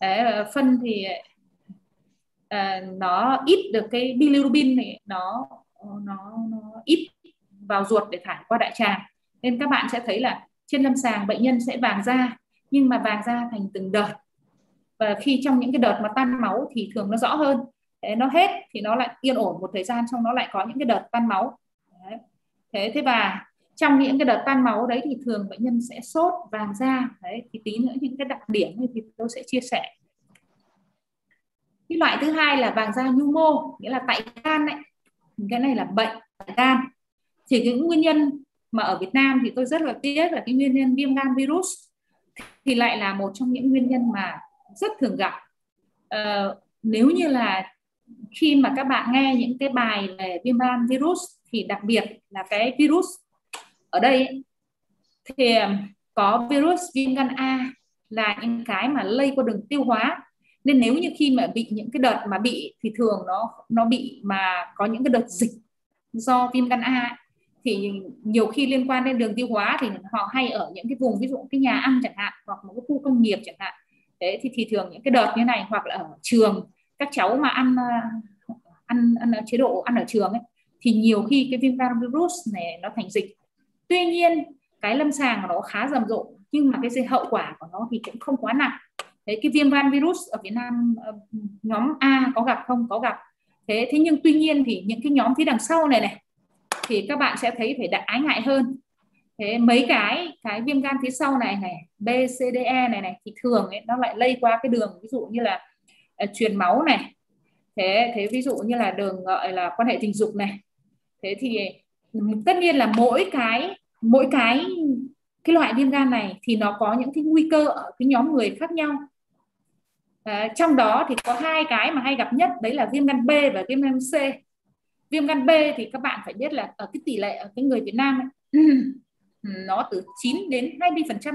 S1: Đấy, phân thì à, nó ít được cái bilirubin này, nó nó nó ít vào ruột để thải qua đại tràng, nên các bạn sẽ thấy là trên lâm sàng bệnh nhân sẽ vàng da, nhưng mà vàng da thành từng đợt, và khi trong những cái đợt mà tan máu thì thường nó rõ hơn. Thế nó hết thì nó lại yên ổn một thời gian, xong nó lại có những cái đợt tan máu. Đấy. Thế thế và trong những cái đợt tan máu đấy thì thường bệnh nhân sẽ sốt, vàng da. Đấy, thì tí nữa những cái đặc điểm thì tôi sẽ chia sẻ. Cái loại thứ hai là vàng da nhu mô, nghĩa là tại gan đấy. Cái này là bệnh tại gan. Thì cái nguyên nhân mà ở Việt Nam thì tôi rất là tiếc là cái nguyên nhân viêm gan virus thì lại là một trong những nguyên nhân mà rất thường gặp. Ờ, nếu như là khi mà các bạn nghe những cái bài về viêm gan virus thì đặc biệt là cái virus ở đây thì có virus viêm gan A là những cái mà lây qua đường tiêu hóa, nên nếu như khi mà bị những cái đợt mà bị thì thường nó nó bị mà có những cái đợt dịch do viêm gan A thì nhiều khi liên quan đến đường tiêu hóa, thì họ hay ở những cái vùng ví dụ cái nhà ăn chẳng hạn, hoặc một cái khu công nghiệp chẳng hạn. Thế thì, thì thường những cái đợt như này, hoặc là ở trường các cháu mà ăn ăn ăn chế độ ăn ở trường ấy, thì nhiều khi cái viêm gan virus này nó thành dịch. Tuy nhiên cái lâm sàng của nó khá rầm rộ, nhưng mà cái hậu quả của nó thì cũng không quá nặng. Thế cái viêm gan virus ở Việt Nam nhóm A có gặp không? Có gặp. Thế thế nhưng tuy nhiên thì những cái nhóm phía đằng sau này này thì các bạn sẽ thấy phải ái ngại hơn. Thế mấy cái cái viêm gan phía sau này này, B, C, D, E này này thì thường ấy, nó lại lây qua cái đường ví dụ như là uh, truyền máu này. Thế thế ví dụ như là đường gọi là quan hệ tình dục này. Thế thì tất nhiên là mỗi cái mỗi cái cái loại viêm gan này thì nó có những cái nguy cơ ở cái nhóm người khác nhau. À, trong đó thì có hai cái mà hay gặp nhất, đấy là viêm gan B và viêm gan C. Viêm gan B thì các bạn phải biết là ở cái tỷ lệ ở cái người Việt Nam ấy, nó từ chín đến hai mươi phần trăm,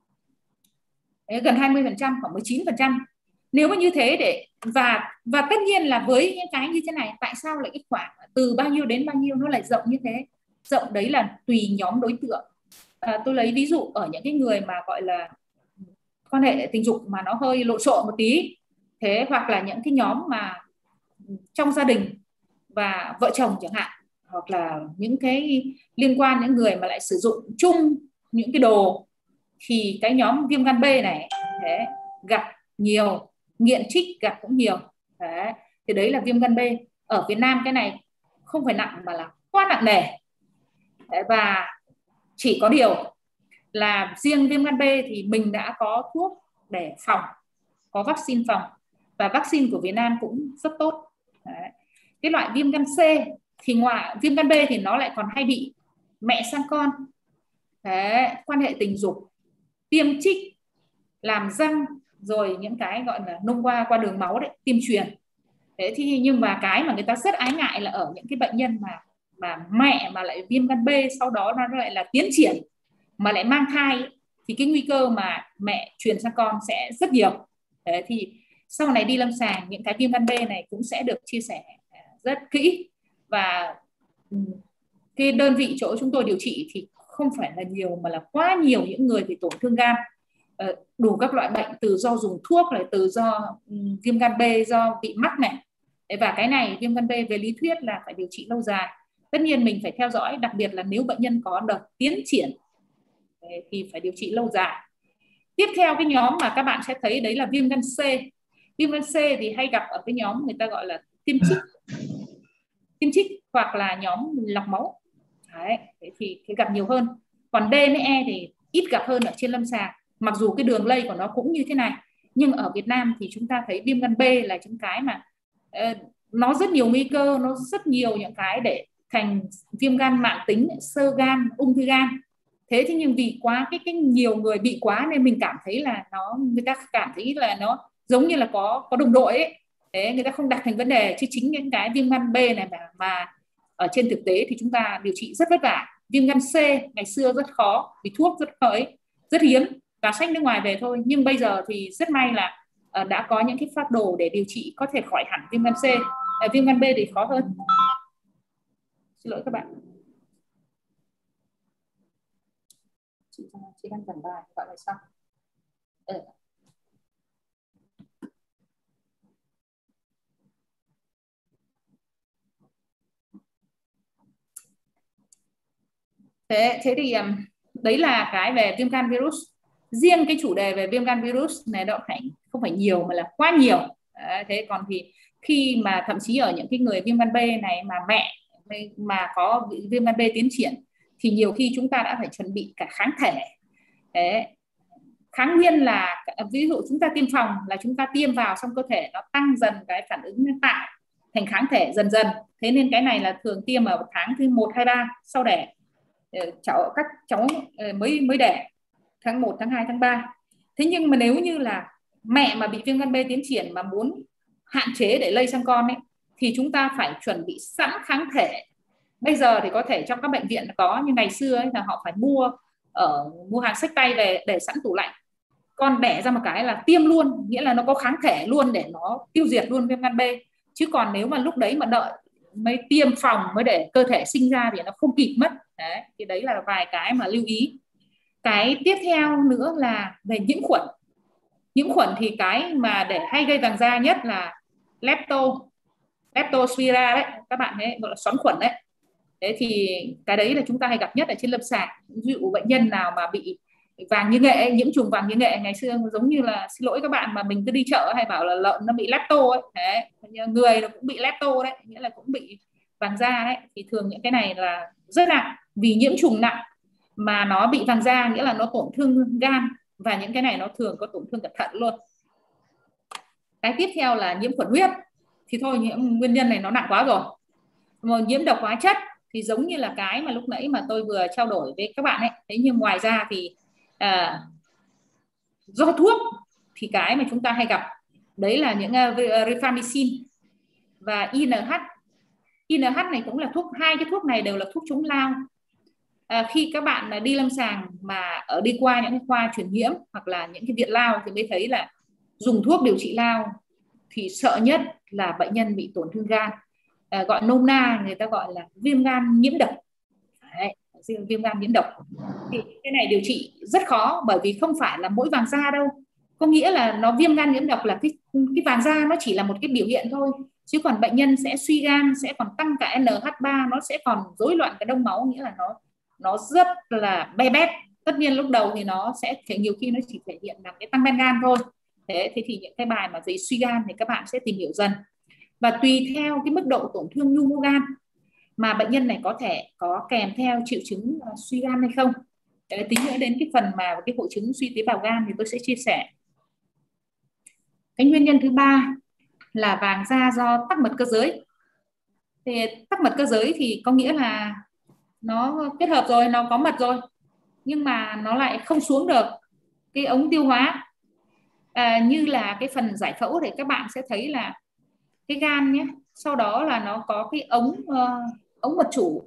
S1: gần hai mươi phần trăm, khoảng mười chín phần trăm. Nếu mà như thế để và và tất nhiên là với những cái như thế này, tại sao lại cái khoảng từ bao nhiêu đến bao nhiêu nó lại rộng như thế? Rộng đấy là tùy nhóm đối tượng. À, tôi lấy ví dụ ở những cái người mà gọi là quan hệ tình dục mà nó hơi lộn xộn một tí, thế hoặc là những cái nhóm mà trong gia đình và vợ chồng chẳng hạn, hoặc là những cái liên quan những người mà lại sử dụng chung những cái đồ, thì cái nhóm viêm gan B này thế, gặp nhiều, nghiện trích gặp cũng nhiều. Đấy. Thì đấy là viêm gan B. Ở Việt Nam cái này không phải nặng mà là quá nặng nề. Đấy, và chỉ có điều là riêng viêm gan B thì mình đã có thuốc để phòng, có vaccine phòng, và vaccine của Việt Nam cũng rất tốt. Đấy. Cái loại viêm gan C thì ngoài viêm gan B thì nó lại còn hay bị mẹ sang con. Đấy, quan hệ tình dục, tiêm trích, làm răng, rồi những cái gọi là nông qua qua đường máu đấy, tiêm truyền. Thế thì nhưng mà cái mà người ta rất ái ngại là ở những cái bệnh nhân mà mà mẹ mà lại viêm gan B, sau đó nó lại là tiến triển mà lại mang thai ấy, thì cái nguy cơ mà mẹ truyền sang con sẽ rất nhiều. Thế thì sau này đi lâm sàng những cái viêm gan B này cũng sẽ được chia sẻ rất kỹ, và cái đơn vị chỗ chúng tôi điều trị thì không phải là nhiều mà là quá nhiều những người bị tổn thương gan, đủ các loại bệnh, từ do dùng thuốc này, từ do viêm gan B do bị mắc này. Và cái này viêm gan B về lý thuyết là phải điều trị lâu dài, tất nhiên mình phải theo dõi, đặc biệt là nếu bệnh nhân có đợt tiến triển thì phải điều trị lâu dài. Tiếp theo cái nhóm mà các bạn sẽ thấy đấy là viêm gan C. Viêm gan C thì hay gặp ở cái nhóm người ta gọi là tiêm trích, tiêm trích hoặc là nhóm lọc máu. Đấy, thì, thì gặp nhiều hơn. Còn D với E thì ít gặp hơn ở trên lâm sàng, mặc dù cái đường lây của nó cũng như thế này. Nhưng ở Việt Nam thì chúng ta thấy viêm gan B là những cái mà uh, nó rất nhiều nguy cơ, nó rất nhiều những cái để thành viêm gan mãn tính, xơ gan, ung thư gan. Thế thì nhưng vì quá cái, cái nhiều người bị quá nên mình cảm thấy là nó, người ta cảm thấy là nó giống như là có có đồng đội ấy. Thế người ta không đặt thành vấn đề, chứ chính những cái viêm gan B này mà, mà ở trên thực tế thì chúng ta điều trị rất vất vả. Viêm gan C ngày xưa rất khó vì thuốc rất ấy, rất hiếm, và sách nước ngoài về thôi. Nhưng bây giờ thì rất may là uh, đã có những cái phác đồ để điều trị có thể khỏi hẳn viêm gan C. Uh, viêm gan B thì khó hơn. Xin lỗi các bạn. Chị, chị đang giảng bài gọi là sao? Ừ. thế thế thì um, đấy là cái về viêm gan virus. Riêng cái chủ đề về viêm gan virus này đó phải không phải nhiều mà là quá nhiều. Đấy, thế còn thì khi mà thậm chí ở những cái người viêm gan B này mà mẹ mà có viêm gan B tiến triển thì nhiều khi chúng ta đã phải chuẩn bị cả kháng thể. Đấy. Kháng nguyên là ví dụ chúng ta tiêm phòng là chúng ta tiêm vào trong cơ thể nó tăng dần cái phản ứng tạo thành kháng thể dần dần. Thế nên cái này là thường tiêm ở tháng thứ một, hai, ba sau đẻ. Cháu các cháu mới mới đẻ tháng một, tháng hai, tháng ba. Thế nhưng mà nếu như là mẹ mà bị viêm gan B tiến triển mà muốn hạn chế để lây sang con ấy, thì chúng ta phải chuẩn bị sẵn kháng thể. Bây giờ thì có thể trong các bệnh viện có, nhưng ngày xưa ấy là họ phải mua ở mua hàng xách tay về để sẵn tủ lạnh. Con đẻ ra một cái là tiêm luôn, nghĩa là nó có kháng thể luôn để nó tiêu diệt luôn viêm gan B. Chứ còn nếu mà lúc đấy mà đợi mới tiêm phòng mới để cơ thể sinh ra thì nó không kịp mất. Đấy, thì đấy là vài cái mà lưu ý. Cái tiếp theo nữa là về nhiễm khuẩn. Nhiễm khuẩn thì cái mà để hay gây vàng da nhất là lepto, leptospira đấy, các bạn ấy gọi là xoắn khuẩn đấy. Thế thì cái đấy là chúng ta hay gặp nhất ở trên lâm sàng. Ví dụ bệnh nhân nào mà bị vàng như nghệ, nhiễm trùng vàng như nghệ, ngày xưa giống như là, xin lỗi các bạn mà mình cứ đi chợ hay bảo là lợn nó bị lepto ấy, đấy, người nó cũng bị lepto đấy, nghĩa là cũng bị vàng da đấy. Thì thường những cái này là rất nặng, vì nhiễm trùng nặng mà nó bị vàng da, nghĩa là nó tổn thương gan, và những cái này nó thường có tổn thương cả thận luôn. Cái tiếp theo là nhiễm khuẩn huyết. Thì thôi, những nguyên nhân này nó nặng quá rồi. Mà nhiễm độc hóa chất thì giống như là cái mà lúc nãy mà tôi vừa trao đổi với các bạn ấy. Thế nhưng ngoài ra thì à, do thuốc thì cái mà chúng ta hay gặp đấy là những uh, rifampicin và i en hát. i en hát này cũng là thuốc, hai cái thuốc này đều là thuốc chống lao. À, khi các bạn đi lâm sàng mà ở đi qua những khoa truyền nhiễm hoặc là những cái viện lao thì mới thấy là dùng thuốc điều trị lao thì sợ nhất là bệnh nhân bị tổn thương gan. À, gọi nôm na người ta gọi là viêm gan nhiễm độc. Đấy, viêm gan nhiễm độc thì cái này điều trị rất khó, bởi vì không phải là mỗi vàng da đâu. Có nghĩa là nó viêm gan nhiễm độc là cái cái vàng da nó chỉ là một cái biểu hiện thôi, chứ còn bệnh nhân sẽ suy gan, sẽ còn tăng cả en hát ba, nó sẽ còn rối loạn cái đông máu, nghĩa là nó nó rất là be bét. Tất nhiên lúc đầu thì nó sẽ thể nhiều khi nó chỉ thể hiện là cái tăng men gan thôi. Thế, thế thì những cái bài mà về suy gan thì các bạn sẽ tìm hiểu dần, và tùy theo cái mức độ tổn thương nhu mô gan mà bệnh nhân này có thể có kèm theo triệu chứng suy gan hay không. Để tính nữa đến cái phần mà cái hội chứng suy tế bào gan thì tôi sẽ chia sẻ. Cái nguyên nhân thứ ba là vàng da do tắc mật cơ giới. Thì tắc mật cơ giới thì có nghĩa là nó kết hợp rồi, nó có mật rồi, nhưng mà nó lại không xuống được cái ống tiêu hóa. À, như là cái phần giải phẫu thì các bạn sẽ thấy là cái gan nhé, sau đó là nó có cái ống uh, ống mật chủ,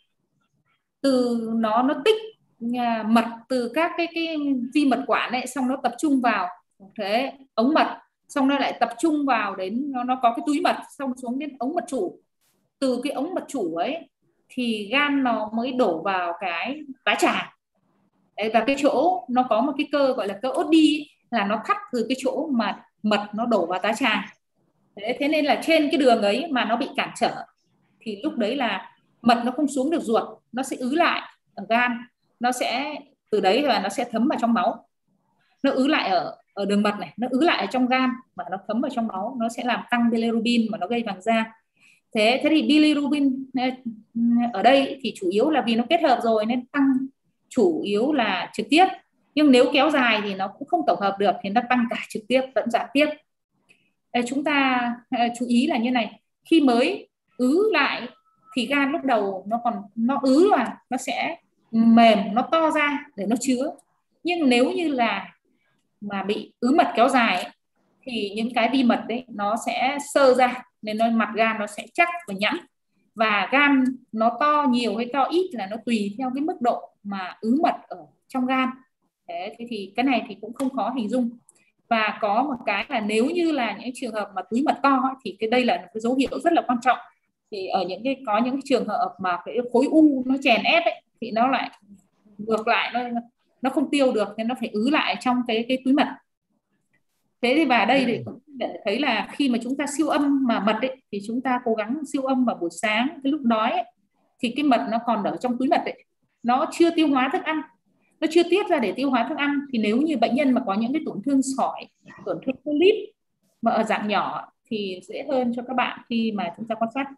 S1: từ nó nó tích uh, mật từ các cái cái vi mật quản ấy, xong nó tập trung vào thế ống mật, xong nó lại tập trung vào đến nó nó có cái túi mật, xong xuống đến ống mật chủ. Từ cái ống mật chủ ấy thì gan nó mới đổ vào cái tá tràng. Đấy, và cái chỗ nó có một cái cơ gọi là cơ ốt đi, là nó thắt từ cái chỗ mà mật nó đổ vào tá tràng. Thế, thế nên là trên cái đường ấy mà nó bị cản trở thì lúc đấy là mật nó không xuống được ruột, nó sẽ ứ lại ở gan, nó sẽ từ đấy là nó sẽ thấm vào trong máu, nó ứ lại ở ở đường mật này, nó ứ lại ở trong gan và nó thấm vào trong máu, nó sẽ làm tăng bilirubin mà nó gây vàng da. Thế thế thì bilirubin ở đây thì chủ yếu là vì nó kết hợp rồi nên tăng chủ yếu là trực tiếp, nhưng nếu kéo dài thì nó cũng không tổng hợp được thì nó tăng cả trực tiếp lẫn gián tiếp. Để chúng ta chú ý là như này, khi mới ứ lại thì gan lúc đầu nó còn nó ứ là nó sẽ mềm, nó to ra để nó chứa, nhưng nếu như là mà bị ứ mật kéo dài ấy, thì những cái vi mật đấy nó sẽ xơ ra, nên nó mặt gan nó sẽ chắc và nhẵn, và gan nó to nhiều hay to ít là nó tùy theo cái mức độ mà ứ mật ở trong gan. Thế thì cái này thì cũng không khó hình dung. Và có một cái là nếu như là những trường hợp mà túi mật to ấy, thì cái đây là cái dấu hiệu rất là quan trọng. Thì ở những cái có những cái trường hợp mà cái khối u nó chèn ép ấy, thì nó lại ngược lại, nó nó không tiêu được nên nó phải ứ lại trong cái cái túi mật. Thế thì và đây thì cũng để thấy là khi mà chúng ta siêu âm mà mật ấy, thì chúng ta cố gắng siêu âm vào buổi sáng cái lúc đói ấy, thì cái mật nó còn ở trong túi mật ấy. nó chưa tiêu hóa thức ăn, nó chưa tiết ra để tiêu hóa thức ăn, thì nếu như bệnh nhân mà có những cái tổn thương sỏi, tổn thương polyp mà ở dạng nhỏ thì dễ hơn cho các bạn khi mà chúng ta quan sát.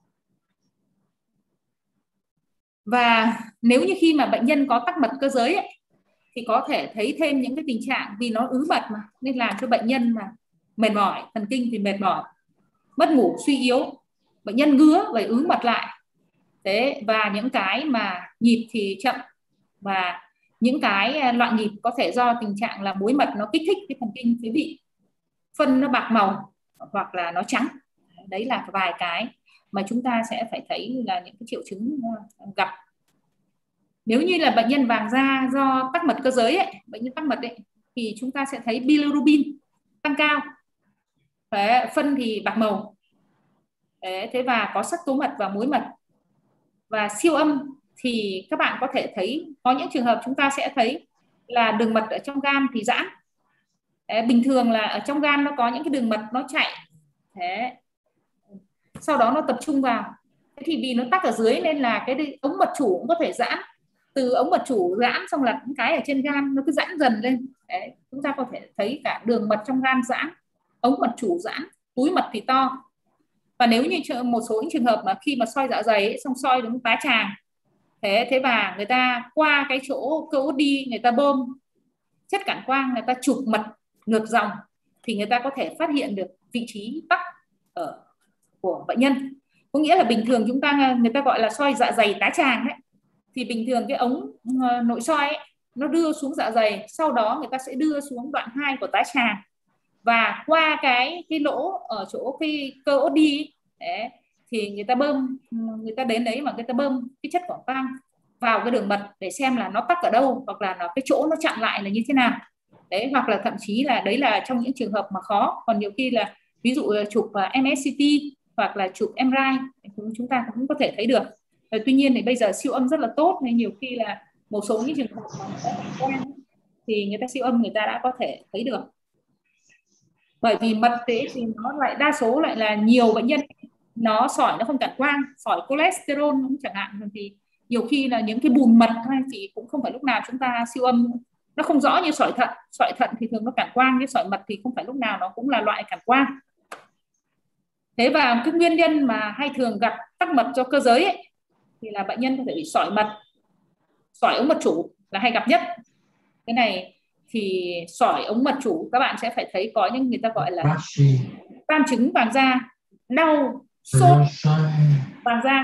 S1: Và nếu như khi mà bệnh nhân có tắc mật cơ giới ấy, thì có thể thấy thêm những cái tình trạng vì nó ứ mật mà nên làm cho bệnh nhân mà mệt mỏi, thần kinh thì mệt mỏi, mất ngủ, suy yếu, bệnh nhân ngứa và ứ mật lại. Thế và những cái mà nhịp thì chậm, và những cái loạn nhịp có thể do tình trạng là muối mật nó kích thích cái thần kinh phế vị, phân nó bạc màu hoặc là nó trắng. Đấy là vài cái mà chúng ta sẽ phải thấy là những cái triệu chứng gặp. Nếu như là bệnh nhân vàng da do tắc mật cơ giới ấy, bệnh nhân tắc mật ấy, thì chúng ta sẽ thấy bilirubin tăng cao. Đấy, phân thì bạc màu. Đấy, thế và có sắc tố mật và muối mật. Và siêu âm thì các bạn có thể thấy có những trường hợp chúng ta sẽ thấy là đường mật ở trong gan thì giãn. Đấy, bình thường là ở trong gan nó có những cái đường mật nó chạy. Thế sau đó nó tập trung vào. Thế thì vì nó tắc ở dưới nên là cái ống mật chủ cũng có thể giãn. Từ ống mật chủ giãn xong là những cái ở trên gan nó cứ giãn dần lên. Đấy, chúng ta có thể thấy cả đường mật trong gan giãn, ống mật chủ giãn, túi mật thì to. Và nếu như một số những trường hợp mà khi mà soi dạ dày ấy, xong soi đúng tá tràng, thế thế và người ta qua cái chỗ cơ út đi, người ta bơm chất cản quang, người ta chụp mật ngược dòng thì người ta có thể phát hiện được vị trí tắc ở của bệnh nhân. Có nghĩa là bình thường chúng ta, người ta gọi là soi dạ dày tá tràng đấy, thì bình thường cái ống nội soi ấy, nó đưa xuống dạ dày, sau đó người ta sẽ đưa xuống đoạn hai của tá tràng và qua cái cái lỗ ở chỗ cái cơ ốt đi đấy, thì người ta bơm, người ta đến đấy mà người ta bơm cái chất cản quang vào cái đường mật để xem là nó tắc ở đâu, hoặc là nó cái chỗ nó chặn lại là như thế nào đấy, hoặc là thậm chí là đấy là trong những trường hợp mà khó. Còn nhiều khi là ví dụ là chụp em ét xê tê hoặc là chụp em rờ i chúng ta cũng có thể thấy được. Tuy nhiên thì bây giờ siêu âm rất là tốt nên nhiều khi là một số những trường hợp mà người ta quen thì người ta siêu âm người ta đã có thể thấy được. Bởi vì mật tế thì nó lại đa số lại là nhiều bệnh nhân nó sỏi nó không cản quang, sỏi cholesterol cũng chẳng hạn, thì nhiều khi là những cái bùn mật hay thì cũng không phải lúc nào chúng ta siêu âm nó không rõ như sỏi thận. Sỏi thận thì thường nó cản quang, cái sỏi mật thì không phải lúc nào nó cũng là loại cản quang. Thế và cái nguyên nhân mà hay thường gặp tắc mật do cơ giới ấy, thì là bệnh nhân có thể bị sỏi mật, sỏi ống mật chủ là hay gặp nhất. Cái này thì sỏi ống mật chủ các bạn sẽ phải thấy có những người ta gọi là tam chứng vàng da, đau, sốt, vàng da.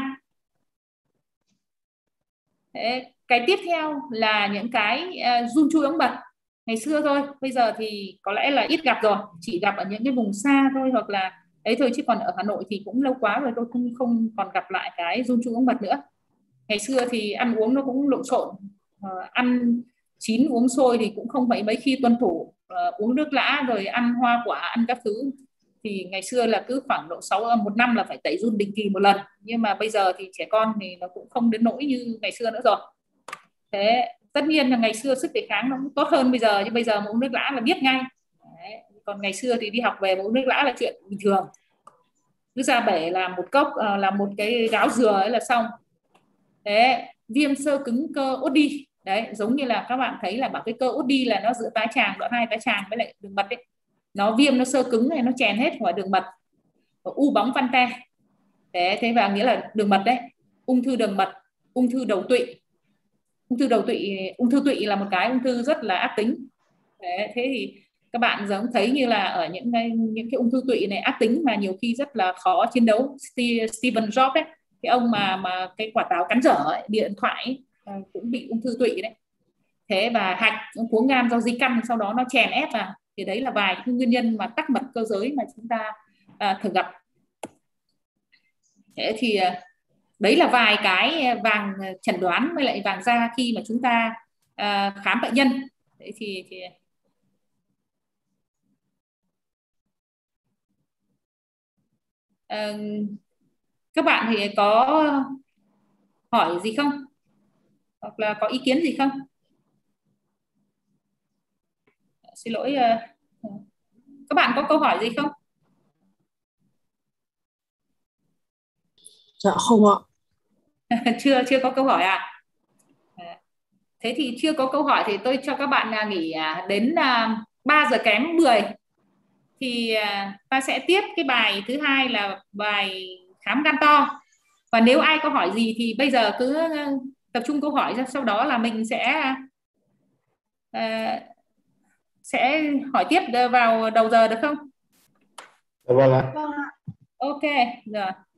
S1: Thế, cái tiếp theo là những cái uh, run chui ống mật ngày xưa thôi, bây giờ thì có lẽ là ít gặp rồi, chỉ gặp ở những cái vùng xa thôi hoặc là ấy thôi, chứ còn ở Hà Nội thì cũng lâu quá rồi tôi không không còn gặp lại cái run chui ống mật nữa. Ngày xưa thì ăn uống nó cũng lộn xộn, uh, ăn chín uống sôi thì cũng không phải mấy khi tuân thủ, uh, uống nước lã rồi ăn hoa quả, ăn các thứ, thì ngày xưa là cứ khoảng độ sáu một năm là phải tẩy run định kỳ một lần, nhưng mà bây giờ thì trẻ con thì nó cũng không đến nỗi như ngày xưa nữa rồi. Thế tất nhiên là ngày xưa sức đề kháng nó cũng tốt hơn bây giờ, nhưng bây giờ mà uống nước lã là biết ngay. Đấy. Còn ngày xưa thì đi học về mà uống nước lã là chuyện bình thường, cứ ra bể làm một cốc, uh, làm một cái gáo dừa ấy là xong. Thế viêm xơ cứng cơ út đi đấy, giống như là các bạn thấy là bảo cái cơ út đi là nó giữa tá tràng, đoạn hai tá tràng với lại đường mật ấy, nó viêm, nó xơ cứng này, nó chèn hết khỏi đường mật, u bóng van te. Thế thế và nghĩa là đường mật đấy, ung thư đường mật, ung thư đầu tụy. Ung thư đầu tụy, ung thư tụy là một cái ung thư rất là ác tính. Thế, thế thì các bạn giống thấy như là ở những cái, những cái ung thư tụy này ác tính mà nhiều khi rất là khó chiến đấu. Steven Jobs ấy, cái ông mà mà cái quả táo cắn dở ấy, điện thoại ấy, cũng bị ung thư tụy đấy. Thế và hạch cuống gan do di căn sau đó nó chèn ép vào, thì đấy là vài cái nguyên nhân mà tắc mật cơ giới mà chúng ta à, thường gặp. Thế thì đấy là vài cái vàng chẩn đoán với lại vàng da khi mà chúng ta à, khám bệnh nhân. Thế thì, thì à, các bạn thì có hỏi gì không, hoặc là có ý kiến gì không? Xin lỗi, các bạn có câu hỏi gì không?
S3: Dạ không ạ.
S1: chưa chưa có câu hỏi à? Thế thì chưa có câu hỏi thì tôi cho các bạn là nghỉ à, đến à, ba giờ kém mười thì à, ta sẽ tiếp cái bài thứ hai là bài khám gan to. Và nếu ai có hỏi gì thì bây giờ cứ à, tập trung câu hỏi, sau đó là mình sẽ à, sẽ hỏi tiếp vào đầu giờ được không?
S2: Dạ vâng ạ.
S3: Vâng ạ.
S1: Ok, rồi.